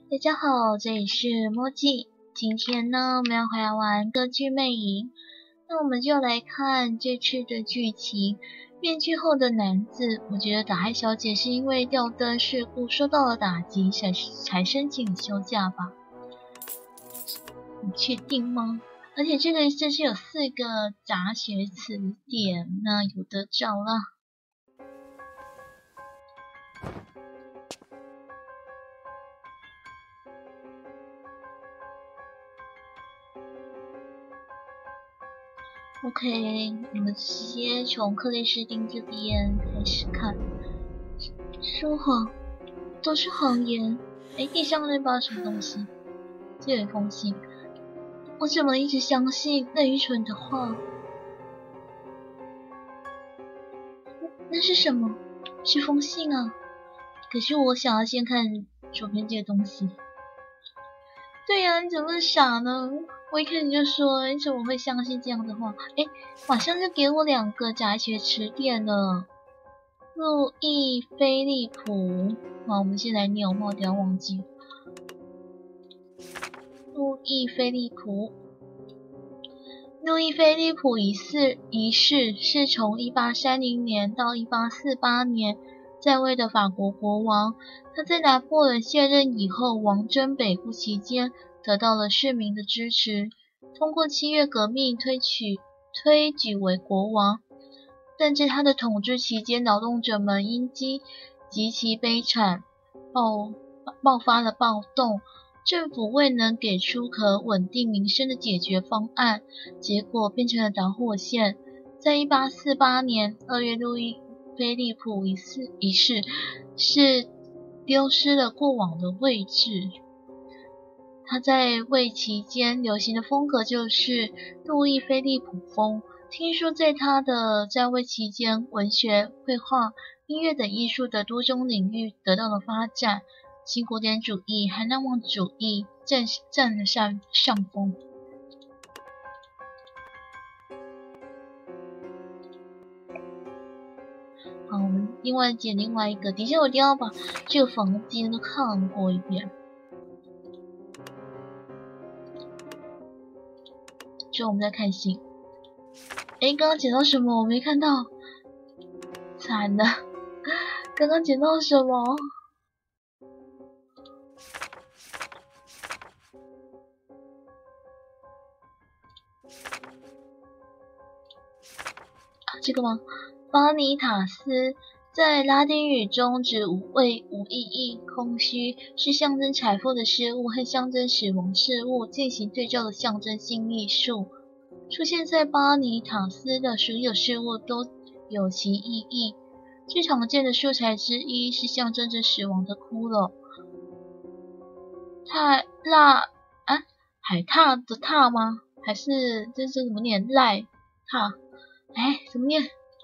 大家好，这里是墨迹。今天呢，我们要回来玩歌剧魅影。那我们就来看这次的剧情。面具后的男子，我觉得打嗨小姐是因为吊灯事故受到了打击，才申请休假吧？你确定吗？而且这是有4个杂学词典，那有得找了。OK，我们直接从克里斯汀这边开始看。说谎都是谎言。哎，地上那包什么东西？这有一封信。我怎么一直相信那愚蠢的话？那是什么？是封信啊！可是我想要先看左边这个东西。对呀，你怎么那么傻呢？我一开始就说你怎么会相信这样的话？哎，马上就给我2个杂学词典了。路易·菲利普，好，我们先来念，我等下忘记。路易·菲利普一世是从1830年到1848年在位的法国国王。他在拿破仑卸任以后，王征北部期间得到了市民的支持，通过7月革命推举为国王。但在他的统治期间，劳动者们因极其悲惨，爆发了暴动。政府未能给出可稳定民生的解决方案，结果变成了导火线。在1848年2月，路易·菲利普一世是丢失了过往的位置。他在位期间流行的风格就是路易·菲利普风。听说在他的在位期间，文学、绘画、音乐等艺术的多种领域得到了发展，新古典主义和浪漫主义占了上风。好，我们捡另外一个。底下我一定要把这个房间都看过一遍。之后我们再看信。诶，刚刚捡到什么？我没看到，惨了！刚刚捡到什么？这个吗？巴尼塔斯在拉丁语中指无意义、空虚，是象征财富的事物和象征死亡事物进行对照的象征性艺术。出现在巴尼塔斯的所有事物都有其意义。最常见的素材之一是象征着死亡的骷髅。海獭的獭吗？还是这是怎么念？赖踏？哎，怎么念？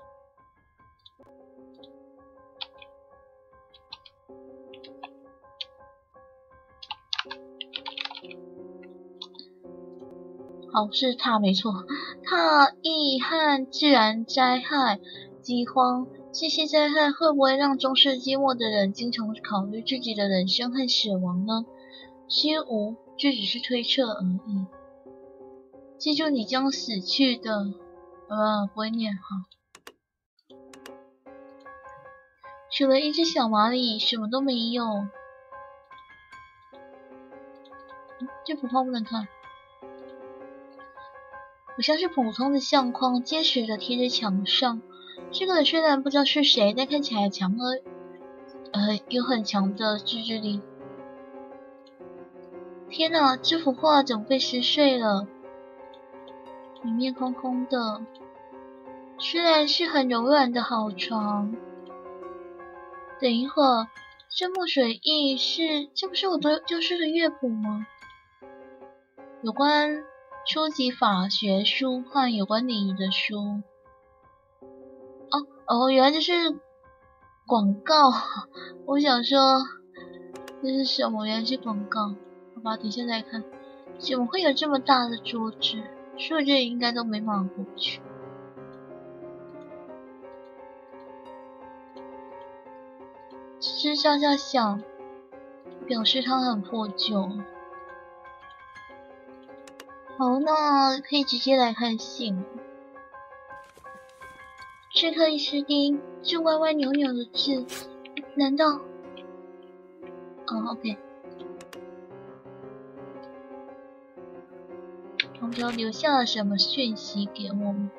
好，是踏没错。踏疫和自然灾害、饥荒，这些灾害会不会让中世纪末的人经常考虑自己的人生和死亡呢？其无，这只是推测而已。记住你将死去的，不会念哈。除了一只小蚂蚁，什么都没有。这幅画不能看。不像是普通的相框，结实的贴在墙上。这个人虽然不知道是谁，但看起来有很强的自制力。天哪，这幅画怎么被撕碎了？里面空空的，虽然是很柔软的好床。等一会儿，这墨水印这不是我丢失的乐谱吗？有关初级法学书和有关礼仪的书。原来这是广告。我想说这是什么？原来是广告。好吧，等一下再看。怎么会有这么大的桌子？数字应该都没办法过去。吱吱喳喳响， 表示它很破旧。好，那可以直接来看信。这克里斯汀，这歪歪扭扭的字，难道？哦 ，OK。不知道留下了什么讯息给我们。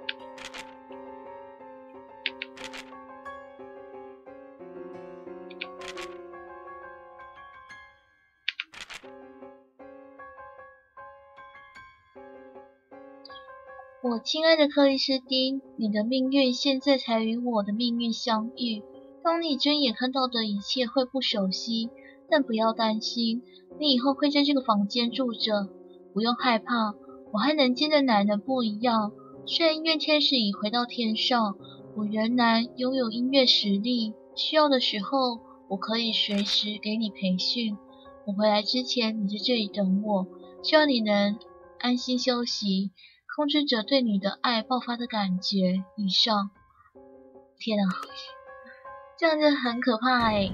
我亲爱的克里斯汀，你的命运现在才与我的命运相遇。当你睁眼看到的一切会不熟悉，但不要担心，你以后会在这个房间住着，不用害怕。我和人间的奶奶不一样，虽然音乐天使已回到天上，我仍然拥有音乐实力。需要的时候，我可以随时给你培训。我回来之前，你在这里等我，希望你能安心休息。控制着对你的爱爆发的感觉。以上，天啊，这样就很可怕欸。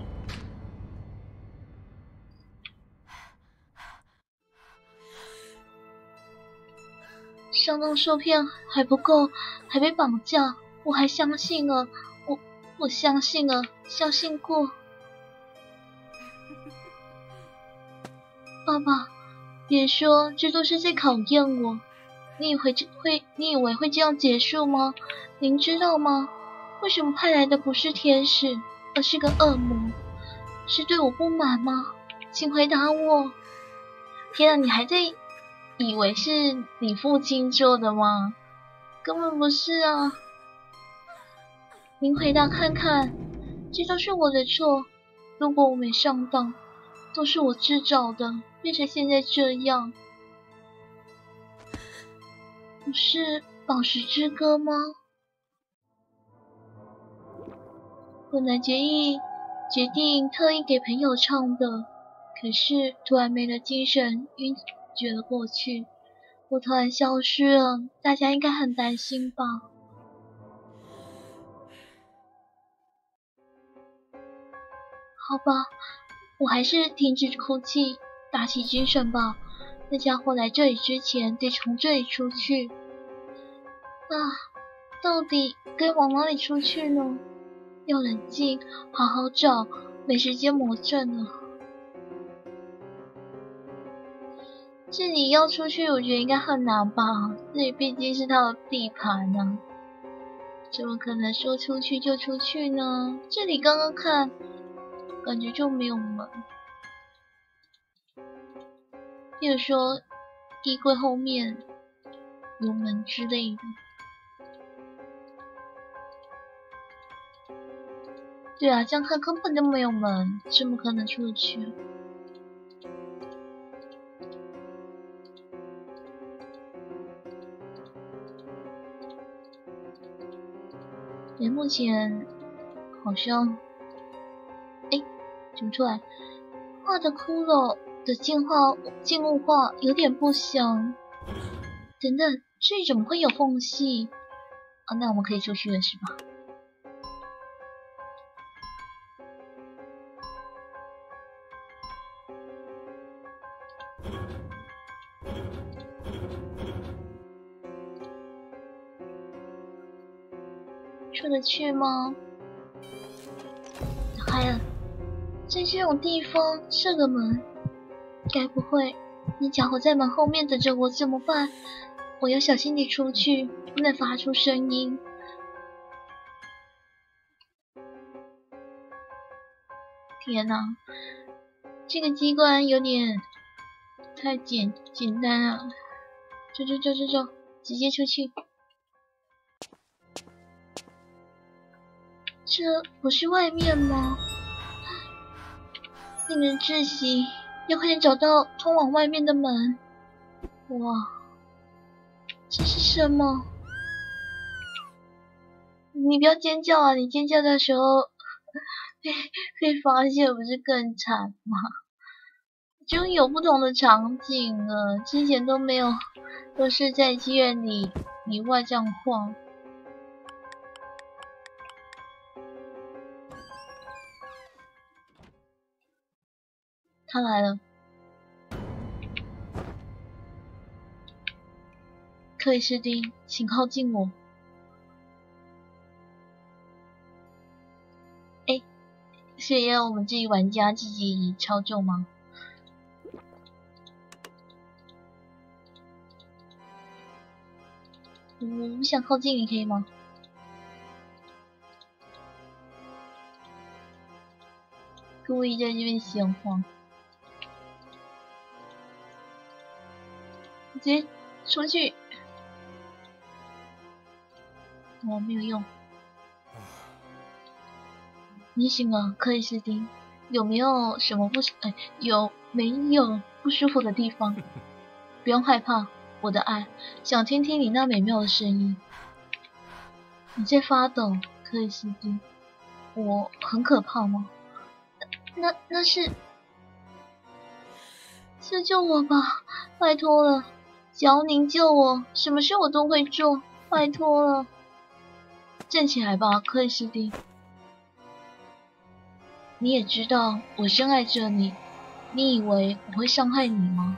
上当受骗还不够，还被绑架，我还相信了，我相信了，相信过。爸爸，别说这都是在考验我。你以为会这样结束吗？您知道吗？为什么派来的不是天使，而是个恶魔？是对我不满吗？请回答我。天啊，你还在以为是你父亲做的吗？根本不是啊！您回答看看，这都是我的错。如果我没上当，都是我制造的，变成现在这样。不是宝石之歌吗？本来决定特意给朋友唱的，可是突然没了精神，晕厥了过去。我突然消失了，大家应该很担心吧？好吧，我还是停止哭泣，打起精神吧。那家伙来这里之前，得从这里出去。啊，到底该往哪里出去呢？要冷静，好好找，没时间魔怔了。这里要出去，我觉得应该很难吧？这里毕竟是他的地盘呢，怎么可能说出去就出去呢？这里刚刚看，感觉就没有门。比如说，衣柜后面有门之类的。对啊，这样看根本就没有门，怎么可能出得去？目前好像，怎么出来？画的骷髅的静物画有点不香。等等，这里怎么会有缝隙？啊，那我们可以出去了是吧？出得去吗？打开了，在这种地方设个门，该不会那家伙在门后面等着我怎么办？我要小心地出去，不能发出声音。天哪，这个机关有点太简单了。走，直接出去。这不是外面吗？令人窒息，要快点找到通往外面的门。哇，这是什么？你不要尖叫啊！你尖叫的时候被发现，不是更惨吗？就有不同的场景了，之前都没有，都是在妓院里外这样晃。 他来了。克里斯汀，请靠近我。哎，是要我们自己玩家自己操纵吗？我不想靠近你，可以吗？故意在这边闲晃，直接出去。我没有用。你醒了，克里斯汀，有没有什么有没有不舒服的地方？不用害怕，我的爱，想听听你那美妙的声音。你在发抖，克里斯汀，我很可怕吗？那是救我吧，拜托了，只要您救我，什么事我都会做，拜托了。站起来吧，克里斯汀。你也知道我深爱着你，你以为我会伤害你吗？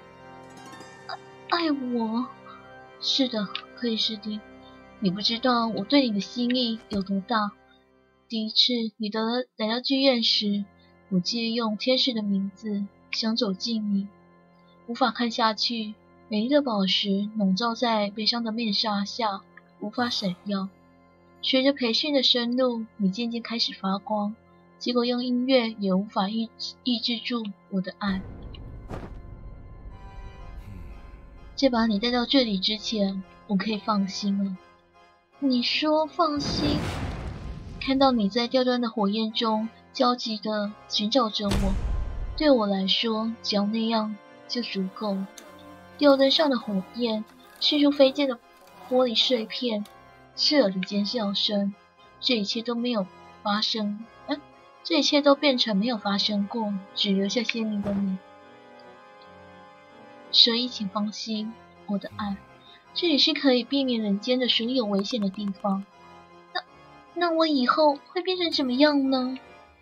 爱我？是的，克里斯汀，你不知道我对你的心意有多大。第一次你来到剧院时，我借用天使的名字想走近你，无法看下去。美丽的宝石笼罩在悲伤的面纱下，无法闪耀。随着培训的深入，你渐渐开始发光，结果用音乐也无法抑制住我的爱。在把你带到这里之前，我可以放心了。你说放心？看到你在吊端的火焰中焦急地寻找着我，对我来说，只要那样就足够了。吊灯上的火焰，迅速飞溅的玻璃碎片，刺耳的尖叫声，这一切都没有发生，这一切都变成没有发生过，只留下鲜明的你。所以请放心，我的爱，这里是可以避免人间的所有危险的地方。那我以后会变成怎么样呢？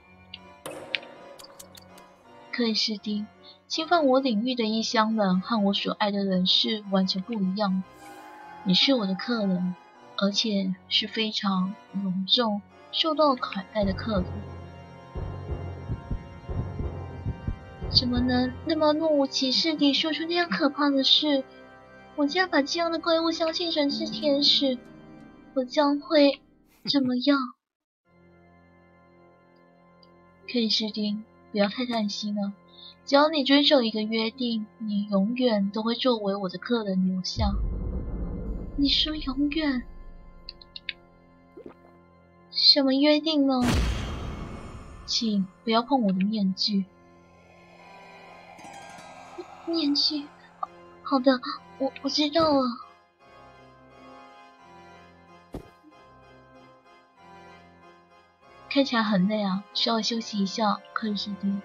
克里斯汀，侵犯我领域的异乡人和我所爱的人是完全不一样的。你是我的客人，而且是非常隆重、受到款待的客人。怎么能那么若无其事地说出那样可怕的事？我竟然把这样的怪物相信成是天使，我将会怎么样？克里斯汀，不要太担心了。只要你遵守一个约定，你永远都会作为我的客人留下。你说永远？什么约定呢？请不要碰我的面具。面具？好的，我知道了。看起来很累啊，稍微休息一下，克里斯汀。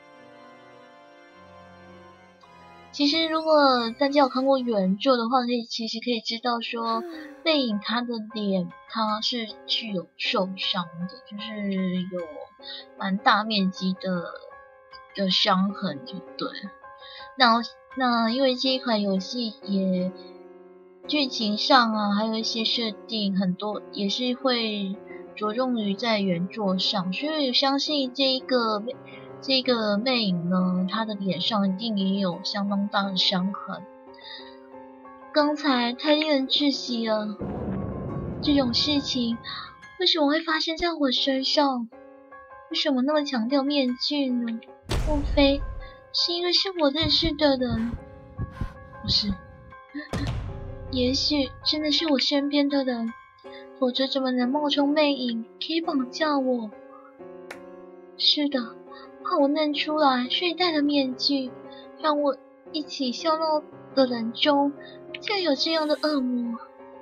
其实，如果大家有看过原作的话，其实可以知道说，背影他的脸他是具有受伤的，就是有蛮大面积的伤痕，就对。那因为这一款游戏也剧情上啊，还有一些设定很多也是会着重于在原作上，所以相信这个魅影呢，他的脸上一定也有相当大的伤痕。刚才太令人窒息了，这种事情为什么会发生在我身上？为什么那么强调面具呢？莫非是因为是我认识的人？不是，也许真的是我身边的人，否则怎么能冒充魅影，可以绑架我？是的，怕我认出来，所以戴了面具，让我一起笑闹的人中，竟然有这样的恶魔。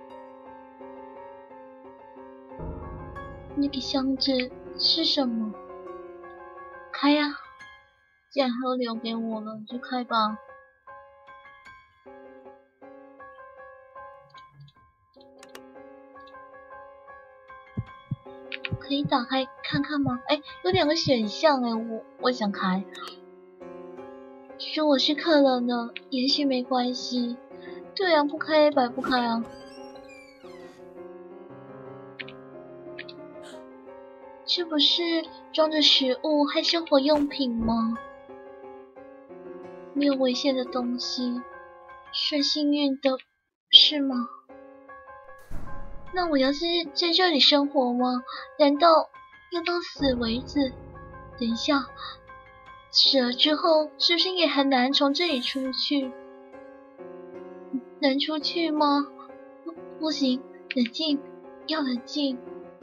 那个箱子是什么？开呀！既然都留给我了，就开吧。可以打开看看吗？哎，有2个选项哎，我想开。 说我是客人呢，也许没关系。对啊，不开白不开啊。这不是装着食物还生活用品吗？没有危险的东西，算幸运的，是吗？那我要是在这里生活吗？难道要到死为止？等一下，死了之后是不是也很难从这里出去？能出去吗？不行，冷静，要冷静。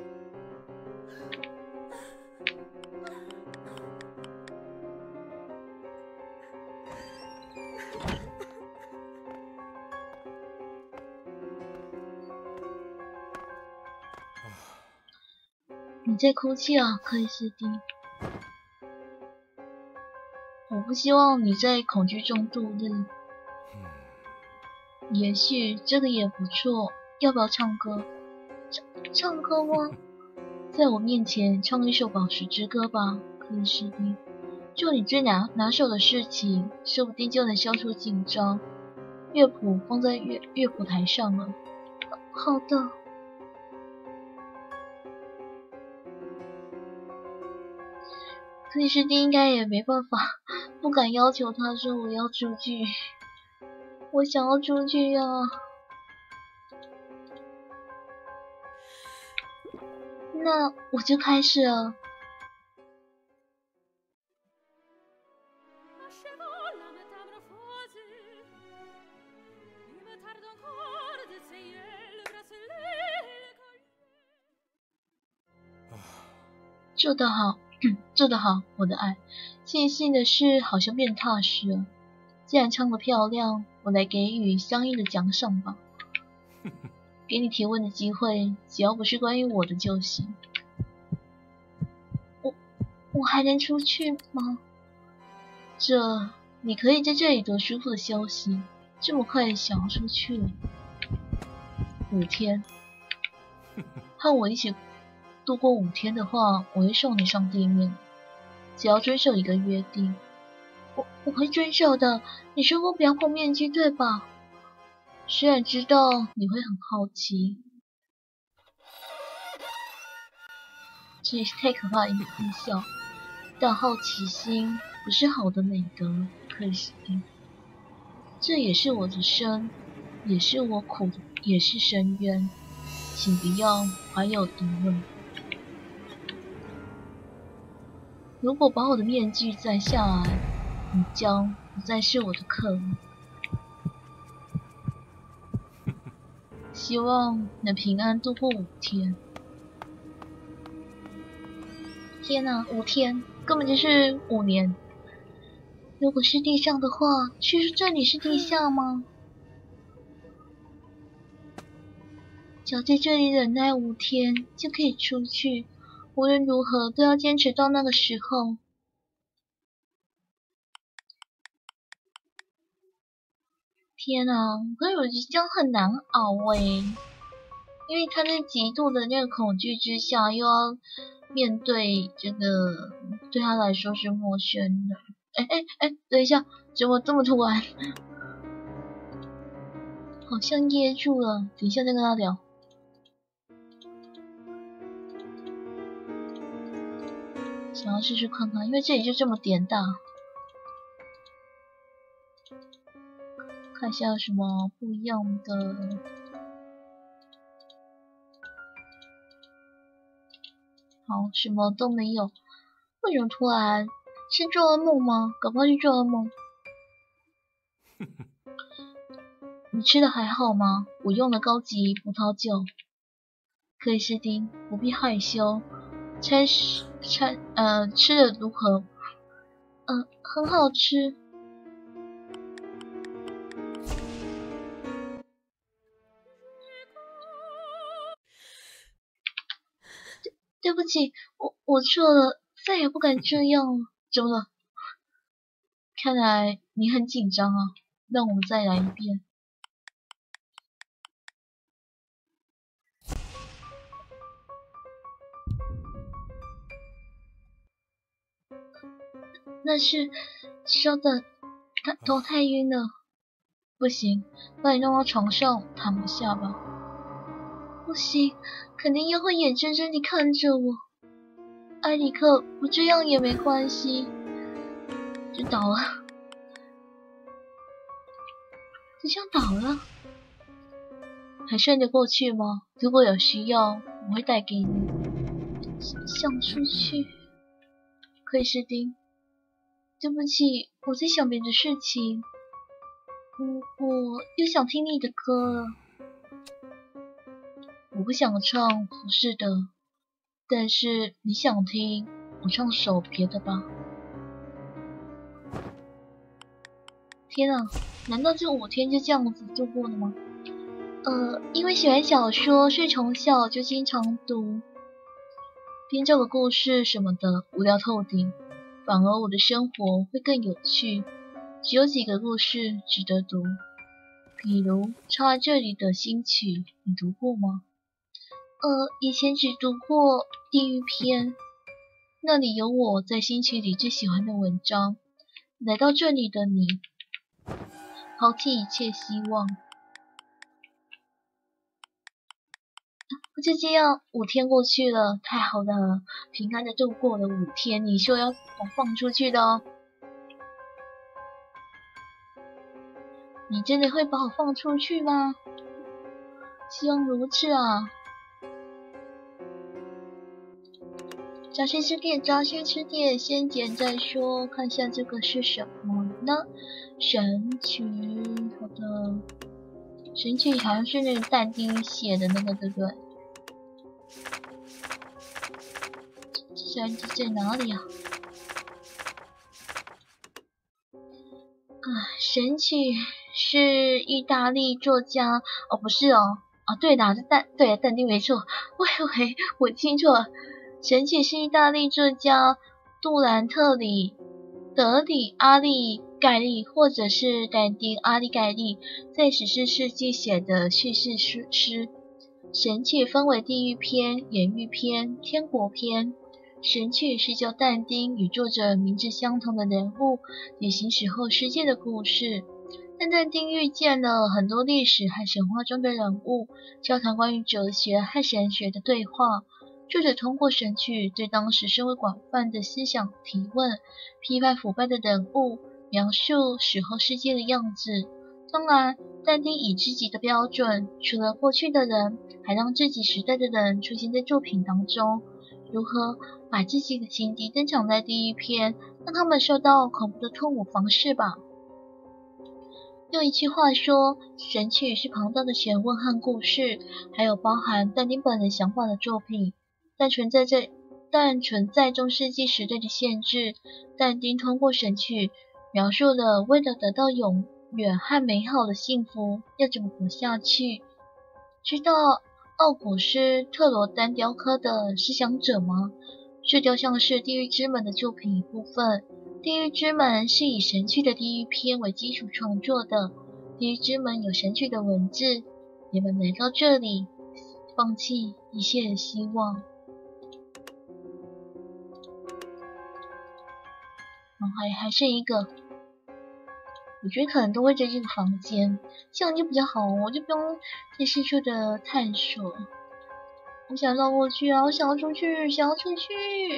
你在哭泣啊，克里斯汀。我不希望你在恐惧中度日。也许这个也不错，要不要唱歌？唱歌吗？在我面前唱一首宝石之歌吧，克里斯汀。做你最拿手的事情，说不定就能消除紧张。乐谱放在乐谱台上了。好的。克里斯汀应该也没办法，不敢要求他说我要出去。我想要出去啊。那我就开始了。做得好，做得好，我的爱。庆幸的是，好像变踏实了。既然唱得漂亮，我来给予相应的奖赏吧。给你提问的机会，只要不是关于我的就行。我还能出去吗？你可以在这里得舒服的休息。这么快想要出去了？5天，和我一起度过5天的话，我会送你上地面。只要遵守一个约定。我会遵守的。你说过不要碰面具，对吧？虽然知道你会很好奇。这也是太可怕的音效。但好奇心不是好的美德，克里斯汀。这也是我的生，也是我苦，也是深渊。请不要怀有疑问。如果把我的面具摘下来，你将不再是我的客人。希望能平安度过5天。天哪，5天根本就是5年。如果是地上的话，却说这里是地下吗？只要在这里忍耐5天，就可以出去。无论如何都要坚持到那个时候。天啊，可是我觉得这样很难熬因为他在极度的那个恐惧之下，又要面对这个对他来说是陌生的。等一下，怎么这么突然？好像噎住了，等一下再跟他聊。想要试试看看，因为这里就这么点大。看一下有什么不一样的。好，什么都没有。为什么突然？是做噩梦吗？搞不好是做噩梦。你吃的还好吗？我用了高级葡萄酒。克里斯汀，不必害羞。吃的如何？很好吃。对不起，我错了，再也不敢这样了。怎么了？看来你很紧张啊，让我们再来一遍。那是，稍等， 头太晕了，不行，把你弄到床上躺一下吧。不行，肯定又会眼睁睁地看着我。艾里克，不这样也没关系。就倒了，就这样倒了，还顺得过去吗？如果有需要，我会带给你。想出去，克里斯汀，对不起，我在想别的事情。我又想听你的歌了。我不想唱浮士德，但是你想听，我唱首别的吧。天啊，难道这5天就这样子度过了吗？因为喜欢小说，所以从小就经常读，编造个故事什么的，无聊透顶。反而我的生活会更有趣，只有几个故事值得读。比如插在这里的新曲，你读过吗？以前只读过地狱篇，那里有我在新曲里最喜欢的文章。来到这里的你，抛弃一切希望。就这样5天过去了，太好了，平安的度过了5天。你说要我放出去的哦，你真的会把我放出去吗？希望如此啊。找些吃点，找些吃点，先点再说。看一下这个是什么呢？神曲，好的，神曲好像是那个但丁写的那个，对不对？神曲在哪里啊？神曲是意大利作家，不是哦，对的，但丁没错，我以为我听错了。神曲是意大利作家杜兰特里德里阿利盖利，或者是但丁阿利盖利在14世纪写的叙事诗。神曲分为地狱篇、盐狱篇、天国篇。神曲是就但丁与作者名字相同的人物旅行时候世界的故事。但丁遇见了很多历史和神话中的人物，交谈关于哲学和神学的对话。作者通过神曲对当时社会广泛的思想提问，批判腐败的人物，描述死后世界的样子。当然，但丁以自己的标准，除了过去的人，还让自己时代的人出现在作品当中。如何把自己的情敌登场在第一篇，让他们受到恐怖的痛苦方式吧。用一句话说，神曲是庞大的学问和故事，还有包含但丁本人想法的作品。但存在中世纪时代的限制，但丁通过神曲描述了为了得到永远和美好的幸福要怎么活下去。知道奥古斯特罗丹雕刻的思想者吗？这雕像是地狱之门的作品一部分。地狱之门是以神曲的地狱篇为基础创作的。地狱之门有神曲的文字。你们来到这里，放弃一切的希望。还剩一个，我觉得可能都会在这个房间，这样就比较好，我就不用再四处的探索。我想绕过去啊，我想要出去，想要出去。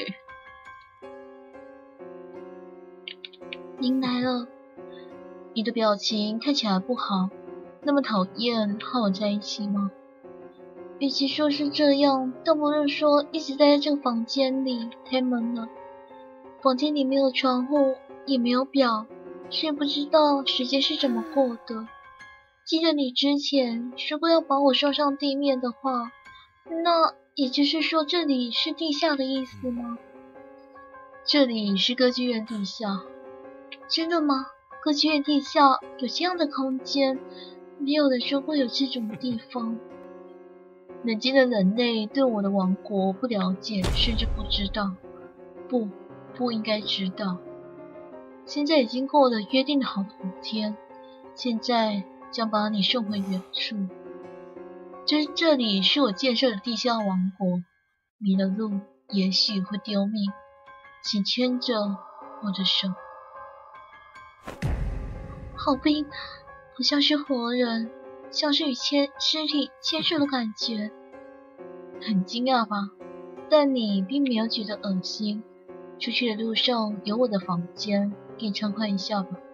您来了，你的表情看起来不好，那么讨厌和我在一起吗？与其说是这样，倒不如说一直待在这个房间里，太闷了。房间里没有窗户，也没有表，却不知道时间是怎么过的。记得你之前说过要把我送上地面的话，那也就是说这里是地下的意思吗？这里是歌剧院地下。真的吗？歌剧院地下有这样的空间？没有人说过有这种地方。冷静的人类对我的王国不了解，甚至不知道。不应该知道。现在已经过了约定好的5天，现在将把你送回原处。这里是我建设的地下王国，迷了路也许会丢命，请牵着我的手。 好冰，好像是活人，像是与尸体牵手的感觉。很惊讶吧？但你并没有觉得恶心。出去的路上有我的房间，给你畅快一下吧。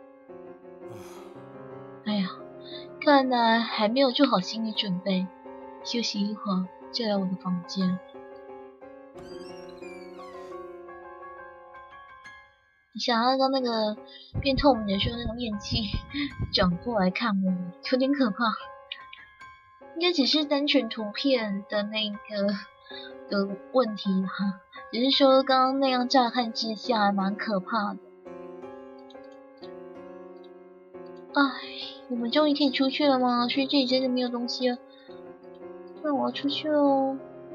哎呀，看来还没有做好心理准备，休息一会儿就来我的房间。你想要让那个变透明的时候，那个面具转过来看我，有点可怕。应该只是单纯图片的那个的问题哈，只是说刚刚那样乍看之下蛮可怕的。哎，我们终于可以出去了吗？所以这里真的没有东西了，那我要出去喽。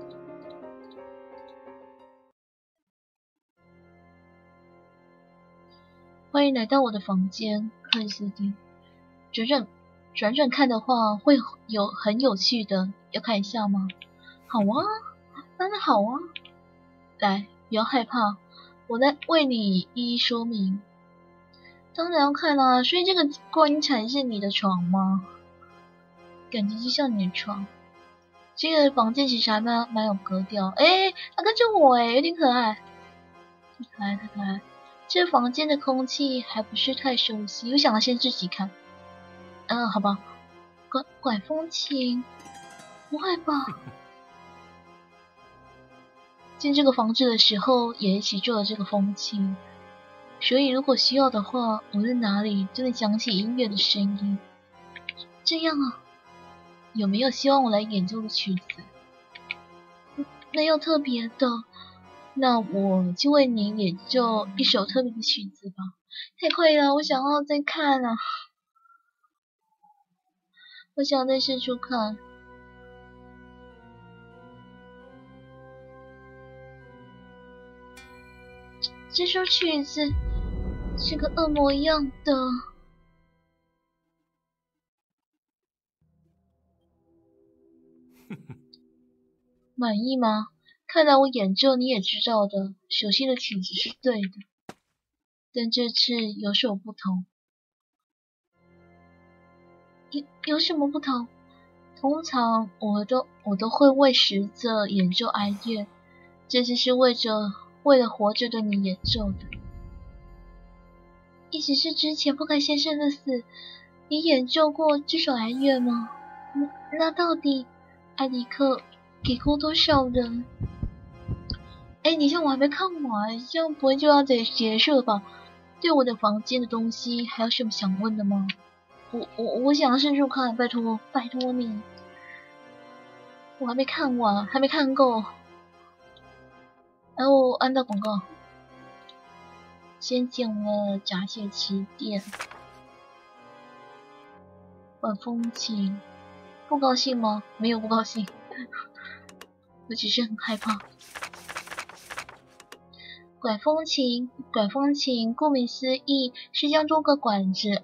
欢迎来到我的房间，克里斯汀。转转看的话，会有很有趣的，要看一下吗？好啊，当然好啊。来，不要害怕，我在为你一一说明。当然要看啦，所以这个观音禅是你的床吗？感觉就像你的床。这个房间其实还蛮有格调，诶，它跟着我诶，有点可爱，太可爱太可爱。这房间的空气还不是太熟悉，我想要先自己看。好吧，管风琴，不会吧？进这个房子的时候也一起做了这个风琴，所以如果需要的话，无论哪里都能响起音乐的声音。这样啊，有没有希望我来演奏的曲子？没有特别的，那我就为你演奏一首特别的曲子吧。太快了，我想要再看啊，我想再试出看。这首曲子是个恶魔一样的。满意吗？看来我演奏你也知道的，熟悉的曲子是对的，但这次有所不同。有什么不同？通常我都会为死者演奏哀乐，这次是为了活着的你演奏的。意思是之前布凯先生的死，你演奏过这首哀乐吗？那到底艾迪克给过多少人？哎，你像我还没看完，这样不会就要结束了吧？对我的房间的东西还有什么想问的吗？我想要深入看，拜托你，我还没看完，还没看够。然后按到广告，先讲了闸蟹起点，管风琴，不高兴吗？没有不高兴，我只是很害怕。管风琴，顾名思义是将多个管子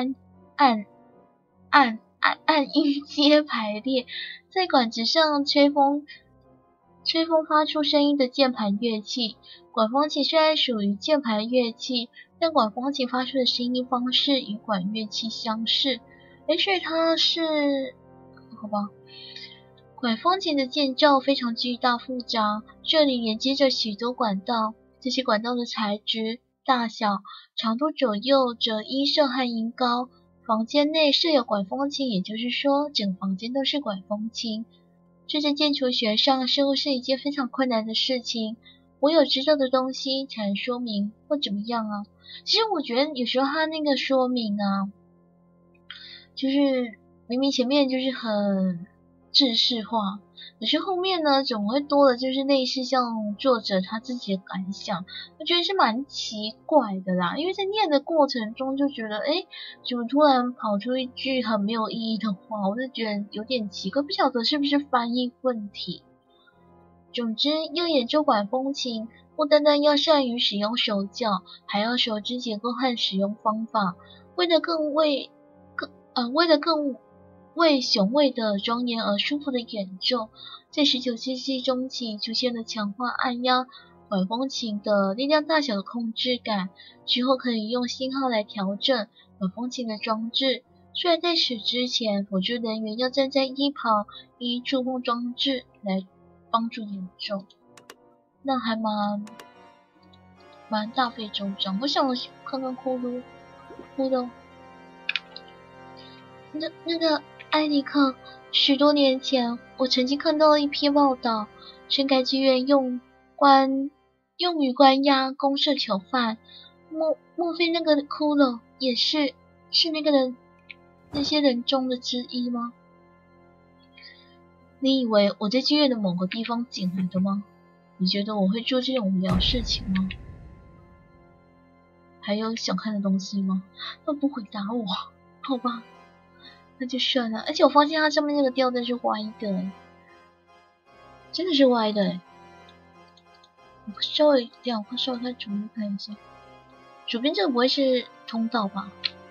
按音阶排列，在管子上吹风发出声音的键盘乐器。管风琴虽然属于键盘乐器，但管风琴发出的声音方式与管乐器相似。所以它是，好吧。管风琴的建造非常巨大复杂，这里连接着许多管道，这些管道的材质、大小、长度左右着音色和音高。房间内设有管风琴，也就是说，整房间都是管风琴。这在建筑学上似乎是一件非常困难的事情。我有知道的东西才能说明或怎么样啊。其实我觉得有时候它那个说明啊，就是明明前面就是很制式化，可是后面呢总会多的就是类似像作者他自己的感想，我觉得是蛮奇怪的啦。因为在念的过程中就觉得，怎么突然跑出一句很没有意义的话，我就觉得有点奇怪，不晓得是不是翻译问题。总之，要演奏管风琴，不单单要善于使用手脚，还要熟知结构和使用方法。为了更为雄伟的庄严而舒服的演奏，在19世纪中期出现了强化按压管风琴的力量大小的控制感，之后可以用信号来调整管风琴的装置。虽然在此之前，辅助人员要站在一旁，依触碰装置来帮助演奏，那还蛮大费周章。我想看看骷髅，那个艾尼克，许多年前我曾经看到了一篇报道，深海剧院用于关押公社囚犯，莫非那个骷髅也是那些人中的之一吗？你以为我在剧院的某个地方捡来的吗？你觉得我会做这种无聊事情吗？还有想看的东西吗？他不回答我，好吧，那就算了。而且我发现它上面那个吊带是歪的，真的是歪的。我稍微看左边看一下，左边这个不会是通道吧？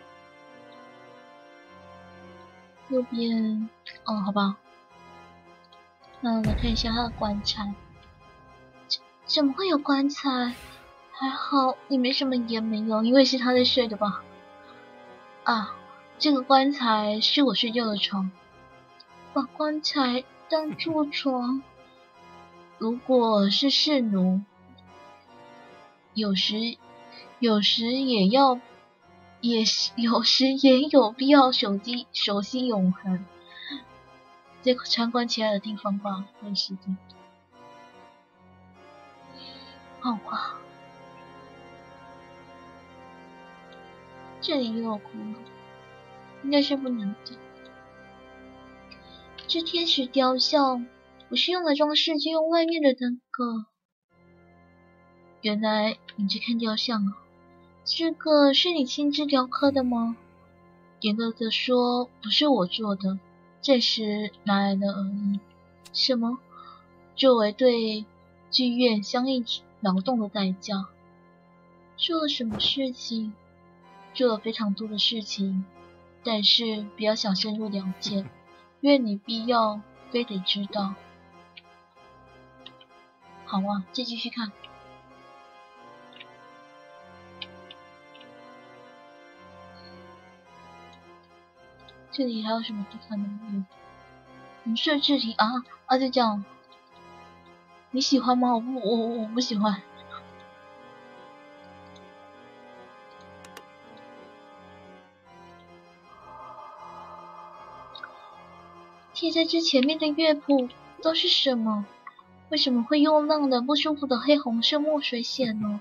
右边，哦，好吧。那来看一下他的棺材，怎么会有棺材？还好里面什么也没有，因为是他在睡的吧？啊，这个棺材是我睡觉的床，把棺材当做床。如果是侍奴，有时也有必要熟悉永恒。在参观其他的地方吧，没时间。好吧，这里又有骷髅，应该是不能点。这天使雕像不是用来装饰，就用外面的那个。原来你在看雕像啊？这个是你亲自雕刻的吗？严格的说，不是我做的，暂时拿来的而已。什么？作为对剧院相应劳动的代价。做了什么事情？做了非常多的事情，但是不要想深入了解，愿你必要非得知道。好啊，再继续看。这里还有什么地方呢？红色字体啊，就这样。你喜欢吗？我不喜欢。贴在这前面的乐谱都是什么？为什么会用让人不舒服的黑红色墨水写呢？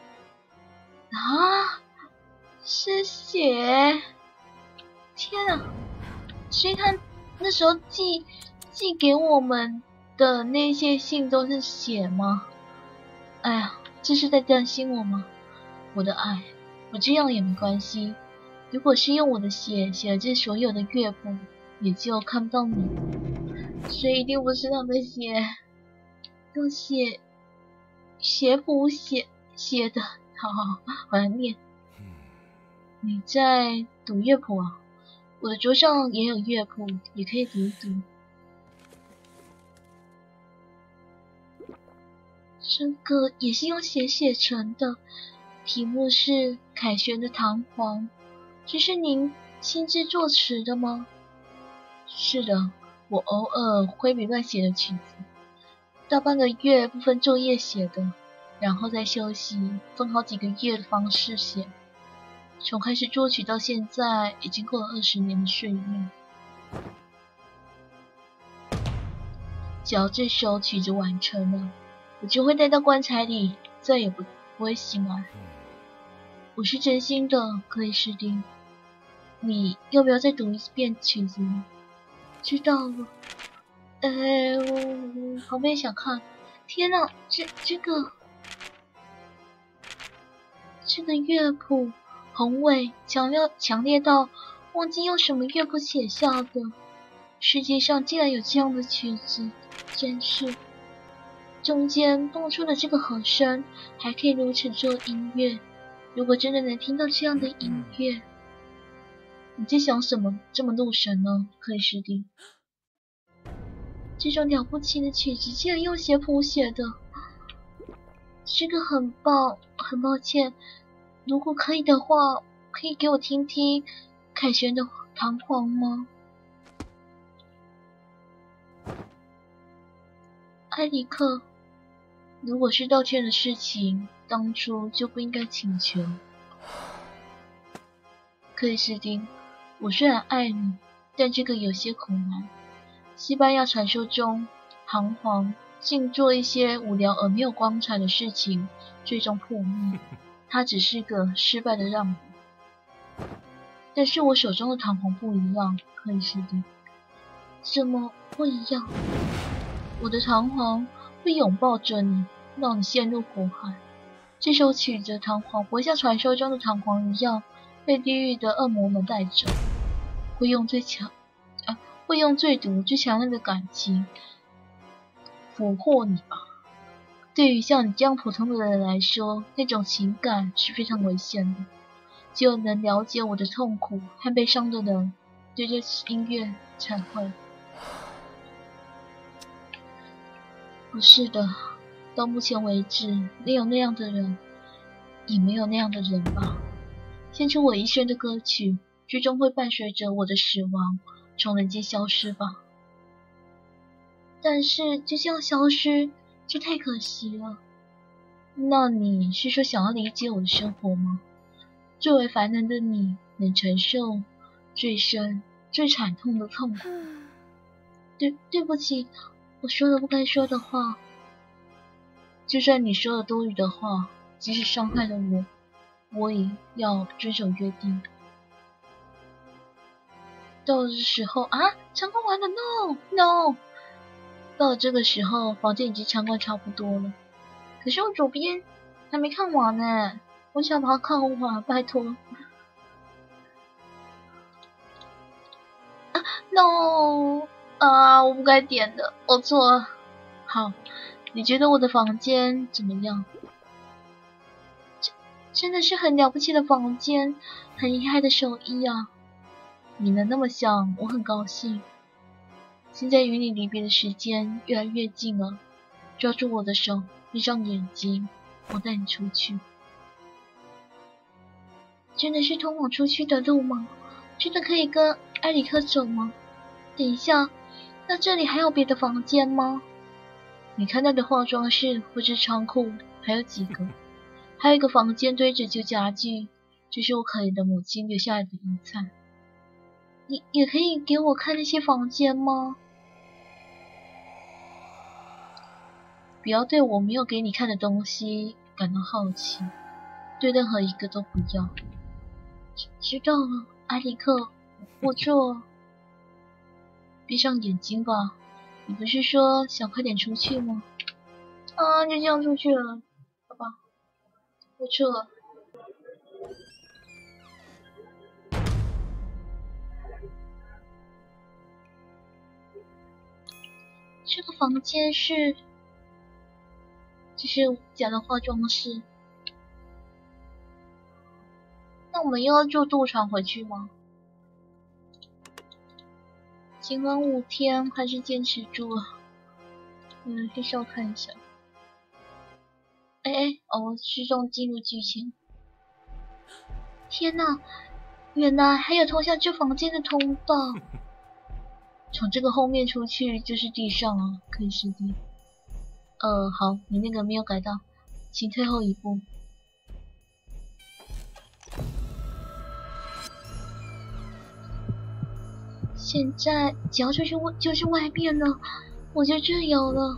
啊，是血！天啊！所以他那时候寄给我们的那些信都是血吗？哎呀，这是在担心我吗？我的爱，我这样也没关系。如果是用我的血写了这所有的乐谱，也就看不到你。所以一定不是他的血，用血谱写的。好，我来念。你在读乐谱啊？我的桌上也有乐谱，也可以读一读。这个也是用血写成的，题目是凯旋的弹簧。这是您亲自作词的吗？是的，我偶尔挥笔乱写的曲子，大半个月不分昼夜写的，然后再休息，分好几个月的方式写。从开始作曲到现在，已经过了20年的岁月。只要这首曲子完成了，我就会带到棺材里，再也不会醒来。我是真心的，克里斯汀。你要不要再读一遍曲子呢？知道了。我旁边想看。天哪，这个乐谱宏伟强烈到忘记用什么乐谱写下的。世界上竟然有这样的曲子，真是。中间蹦出的这个和声，还可以如此做音乐。如果真的能听到这样的音乐，你在想什么这么入神呢，克里斯汀？这种了不起的曲子竟然用血谱写的， 这个很棒，很抱歉。如果可以的话，可以给我听听凯旋的弹簧吗？埃里克，如果是道歉的事情，当初就不应该请求。克里斯汀，我虽然爱你，但这个有些苦难。西班牙传说中，弹簧竟做一些无聊而没有光彩的事情，最终破灭。它只是个失败的让步。但是我手中的弹簧不一样，克里斯汀。怎么不一样？我的弹簧会拥抱着你，让你陷入火海。这首曲子的弹簧不会像传说中的弹簧一样被地狱的恶魔们带走，会用最毒、最强烈的感情俘获你吧。对于像你这样普通的人来说，那种情感是非常危险的。只有能了解我的痛苦和悲伤的人，对这音乐才会。不是的，到目前为止，没有那样的人，也没有那样的人吧。献出我一生的歌曲，最终会伴随着我的死亡，从人间消失吧。但是就这样消失，这太可惜了。那你是说想要理解我的生活吗？作为凡人的你，能承受最深、最惨痛的痛苦。对不起，我说了不该说的话。就算你说了多余的话，即使伤害了我，我也要遵守约定。到了这时候啊，参观完了 ，no。到了这个时候，房间已经参观差不多了。可是我左边还没看完呢，我想把它看完，拜托。no 啊，我不该点的，我错了。好，你觉得我的房间怎么样？真的是很了不起的房间，很厉害的手艺啊！你能那么想，我很高兴。现在与你离别的时间越来越近了，抓住我的手，闭上眼睛，我带你出去。真的是通往出去的路吗？真的可以跟埃里克走吗？等一下，那这里还有别的房间吗？你看到的化妆室或是仓库还有几个？还有一个房间堆着旧家具，这是我可怜的母亲留下来的遗产。你也可以给我看那些房间吗？不要对我没有给你看的东西感到好奇，对任何一个都不要。知道了，埃里克，我错。闭上眼睛吧，你不是说想快点出去吗？啊，就这样出去了，好吧，我错了。这个房间是，这是假的化妆室。那我们又要坐渡船回去吗？尽管5天还是坚持住了。必须要看一下。自动进入剧情。天哪，原来还有通向这房间的通道。从这个后面出去就是地上了，可以实地。好，你那个没有改到，请退后一步。现在只要出去就是外面了，我就自由了。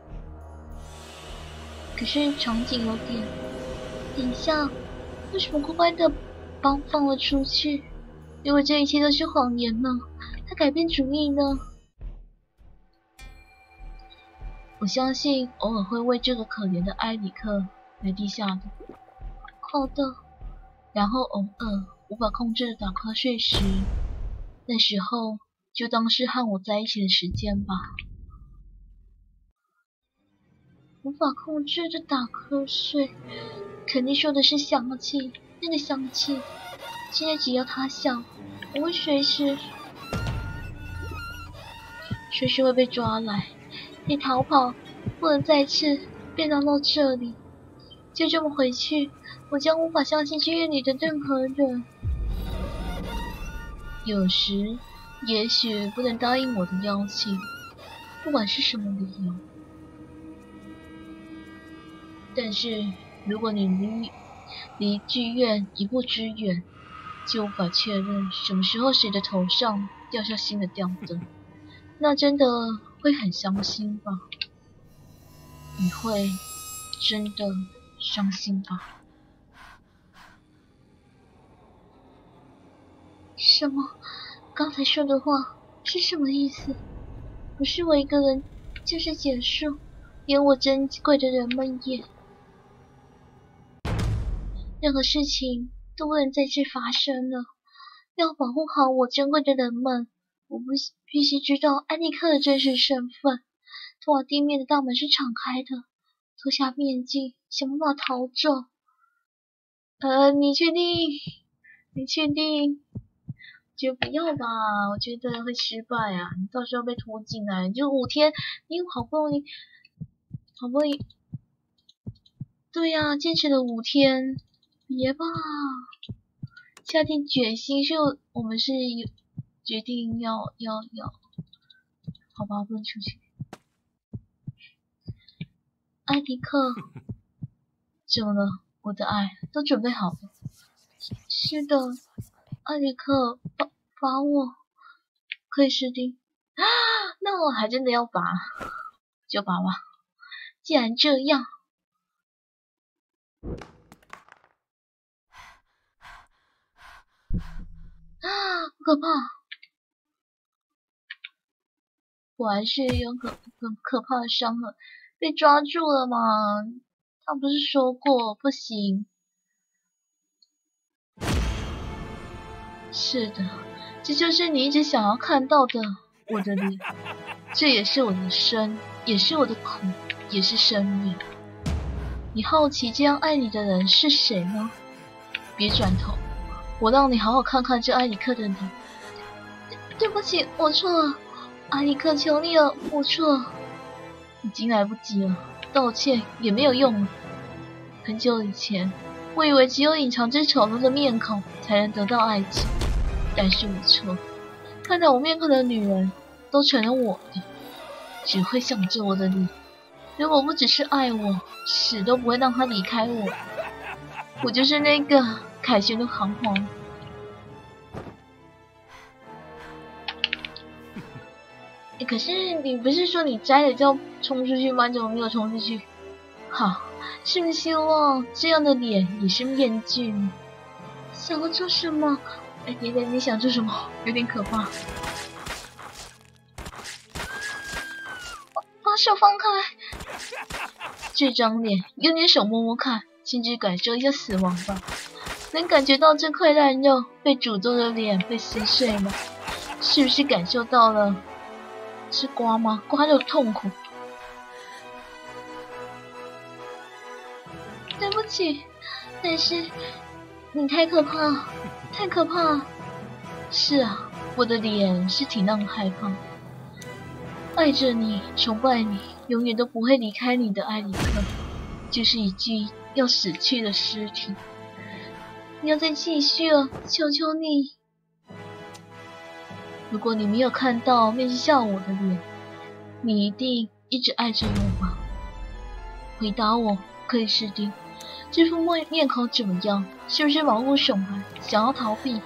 可是场景有点……等一下，为什么乖乖的放了出去？如果这一切都是谎言呢？他改变主意呢？我相信偶尔会为这个可怜的埃里克来地下的。好的。然后偶尔无法控制的打瞌睡时，那时候就当是和我在一起的时间吧。无法控制的打瞌睡，肯定说的是香气，那个香气。现在只要他想，我会随时会被抓来，得逃跑，不能再次被拉到这里。 就这么回去，我将无法相信剧院里的任何人。有时，也许不能答应我的邀请，不管是什么理由。但是，如果你离剧院一步之远，就无法确认什么时候谁的头上掉下新的吊灯，那真的会很伤心吧？你会真的伤心吧？什么？刚才说的话是什么意思？不是我一个人就是结束，连我珍贵的人们也……任何事情都不能再次发生了。要保护好我珍贵的人们，我必须知道艾利克的真实身份。通往地面的大门是敞开的，脱下面具，想办法逃走。你确定？你确定？就不要吧，我觉得会失败啊！你到时候被拖进来，就5天，你好不容易，对呀，坚持了5天，别吧！下定决心是我们是决定要，好吧，不能出去。艾迪克，怎么了？我的爱，都准备好了。是的，艾迪克，把我克里斯汀啊，那我还真的要拔，就拔吧。既然这样，啊，好可怕！果然是有很可怕的伤痕，被抓住了嘛？他不是说过不行？是的，这就是你一直想要看到的我的脸，这也是我的生，也是我的苦，也是生命。你好奇这样爱你的人是谁吗？别转头，我让你好好看看这埃里克的脸。对不起，我错了，埃里克，求你了，我错了。已经来不及了，道歉也没有用了。很久以前，我以为只有隐藏着丑陋的面孔才能得到爱情，但是我错。看到我面孔的女人都成了我的，只会想着我的脸。如果不只是爱我，死都不会让她离开我。我就是那个凯旋的彷徨。可是你不是说你摘了就要冲出去吗？你怎么没有冲出去？好，是不是希望这样的脸也是面具呢？想要做什么？哎，别别，你想做什么？有点可怕。把手放开！这张脸，用你的手摸摸看，亲自感受一下死亡吧。能感觉到这块烂肉被诅咒的脸被撕碎吗？是不是感受到了？是刮吗？刮的痛苦。对不起，但是你太可怕，太可怕。是啊，我的脸是挺让人害怕。爱着你，崇拜你，永远都不会离开你的埃里克，就是一具要死去的尸体。你要再继续了，求求你！如果你没有看到面向我的脸，你一定一直爱着我吧？回答我，克里斯汀，这副面孔怎么样？是不是毛骨悚然，想要逃避？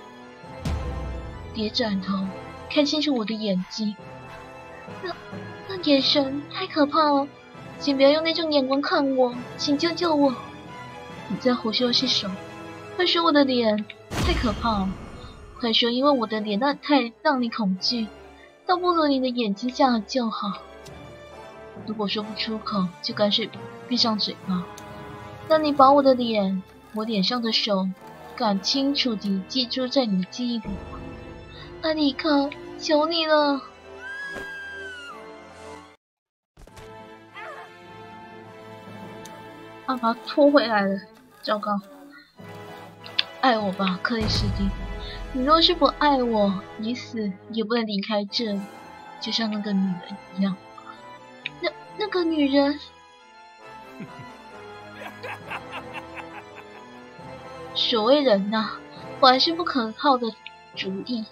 别转头，看清楚我的眼睛。那眼神太可怕了，请不要用那种眼光看我，请救救我！你在胡说些什么？快说我的脸太可怕了！快说，因为我的脸太让你恐惧，倒不如你的眼睛这样就好。如果说不出口，就干脆闭上嘴巴。让你把我的脸，我脸上的手，敢清楚地记住在你的记忆里吗？艾里克，求你了！把他拖回来了，糟糕！爱我吧，克里斯汀。你若是不爱我，你死也不能离开这里，就像那个女人一样。那个女人， 所谓人呐，果然是不可靠的主意。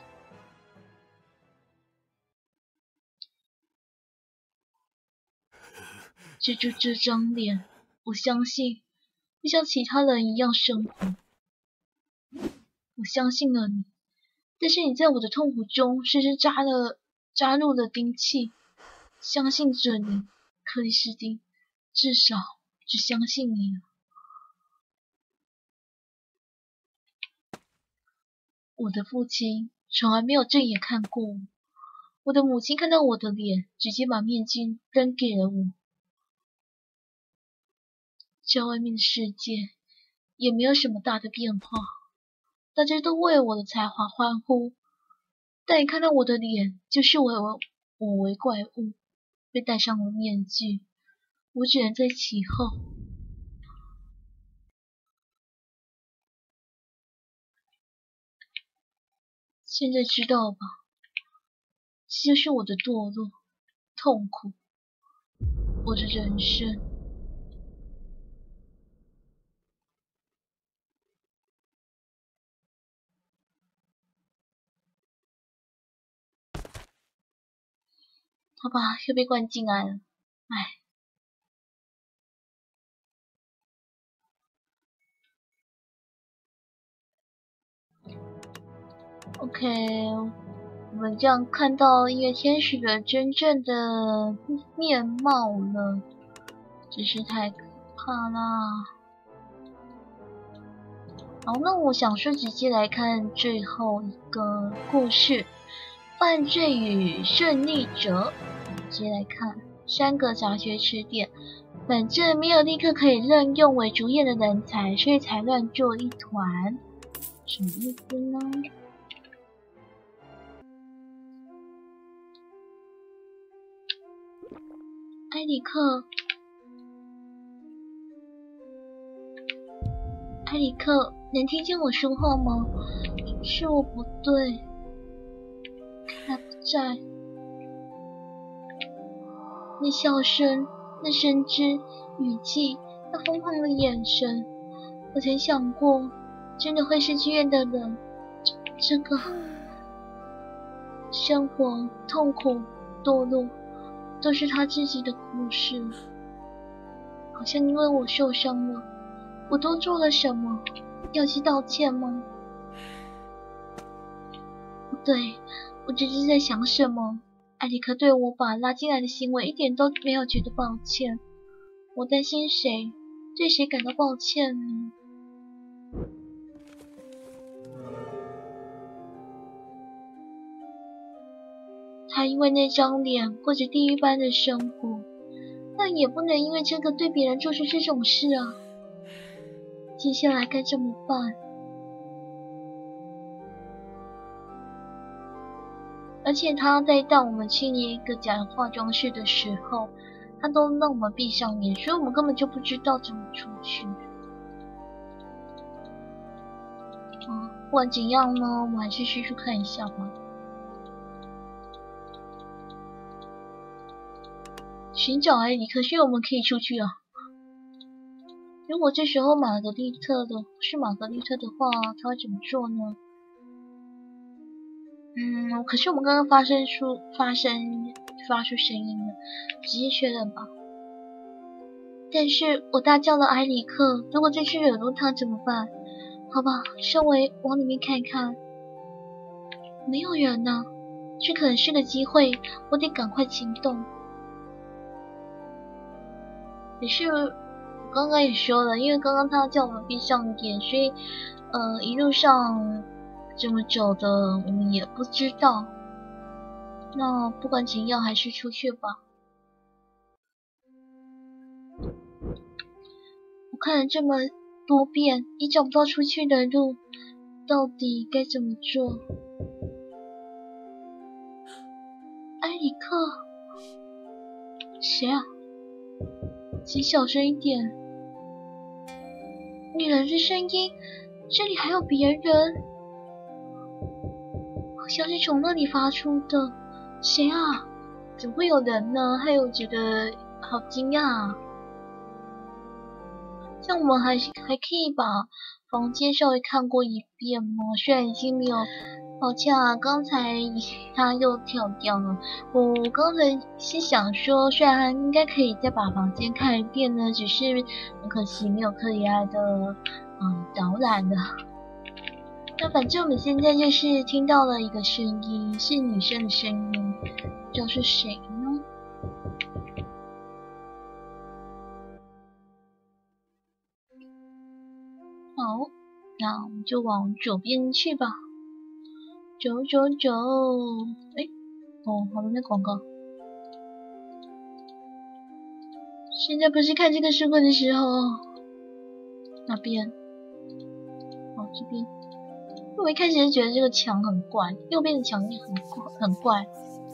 这张脸，我相信会像其他人一样生活。我相信了你，但是你在我的痛苦中深深扎入了钉器。相信着你，克里斯汀，至少只相信你了。我的父亲从来没有正眼看过我，我的母亲看到我的脸，直接把面巾扔给了我。在外面的世界也没有什么大的变化，大家都为我的才华欢呼，但一看到我的脸，就是我为怪物，被戴上了面具，我只能在其后。现在知道吧，这就是我的堕落、痛苦，我的人生。好吧，又被关进来了，唉。OK， 我们这样看到音乐天使的真正的面貌了，真是太可怕啦。好，那我想说直接来看最后一个故事，犯罪与胜利者。直接来看3个杂学词典，反正没有立刻可以任用为主演的人才，所以才乱作一团。什么意思呢？埃里克，能听见我说话吗？是我不对，他不在。那笑声，那声枝，语气，那疯狂的眼神，我曾想过，真的会是剧院的人。这个生活、痛苦、堕落，都是他自己的故事。好像因为我受伤了，我都做了什么？要去道歉吗？不对，我只是在想什么。艾里克对我把拉进来的行为一点都没有觉得抱歉。我担心谁，对谁感到抱歉呢？他因为那张脸过着地狱般的生活，但也不能因为这个对别人做出这种事啊。接下来该怎么办？而且他在带我们去一个假化妆室的时候，他都让我们闭上眼，所以我们根本就不知道怎么出去。不管怎样呢，我还是去看一下吧。寻找艾里克，所以我们可以出去啊。如果这时候是玛格丽特的话，他会怎么做呢？可是我们刚刚发出声音了，直接确认吧。但是我大叫了埃里克，如果这次惹怒他怎么办？好吧，稍微往里面看一看，没有人呢，这可能是个机会，我得赶快行动。也是，我刚刚也说了，因为刚刚他叫我们闭上眼，所以一路上怎么走的我们也不知道。那不管怎样，还是出去吧。我看了这么多遍，也找不到出去的路，到底该怎么做？埃里克，谁啊？请小声一点。女人的声音，这里还有别人，好像是从那里发出的。谁啊？怎么会有人呢？害我觉得好惊讶啊！ 像我们还可以把房间稍微看过一遍吗？虽然已经没有，抱歉啊，刚才他又跳掉了。我刚才是想说，虽然应该可以再把房间看一遍呢，只是很可惜没有克里埃的导览了。那反正我们现在就是听到了一个声音，是女生的声音，不知道是谁呢？好，那我们就往左边去吧。走走走，好多那广告。现在不是看这个书柜的时候。那边，这边。我一开始就觉得这个墙很怪，右边的墙也很怪。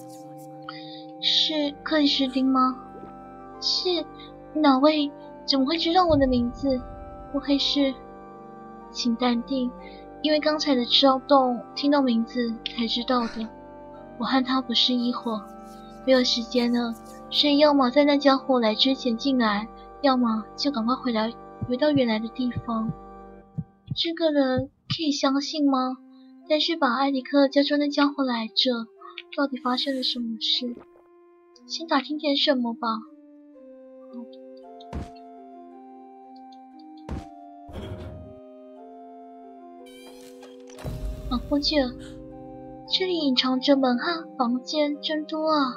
是克里斯汀吗？是哪位？怎么会知道我的名字？不会是？请淡定，因为刚才的骚动，听到名字才知道的。我和他不是一伙，没有时间了，所以要么在那家伙来之前进来，要么就赶快回到原来的地方。这个人可以相信吗？但是把艾里克叫出那家伙来着，到底发生了什么事？先打听点什么吧。过去了。这里隐藏着门和房间，真多啊！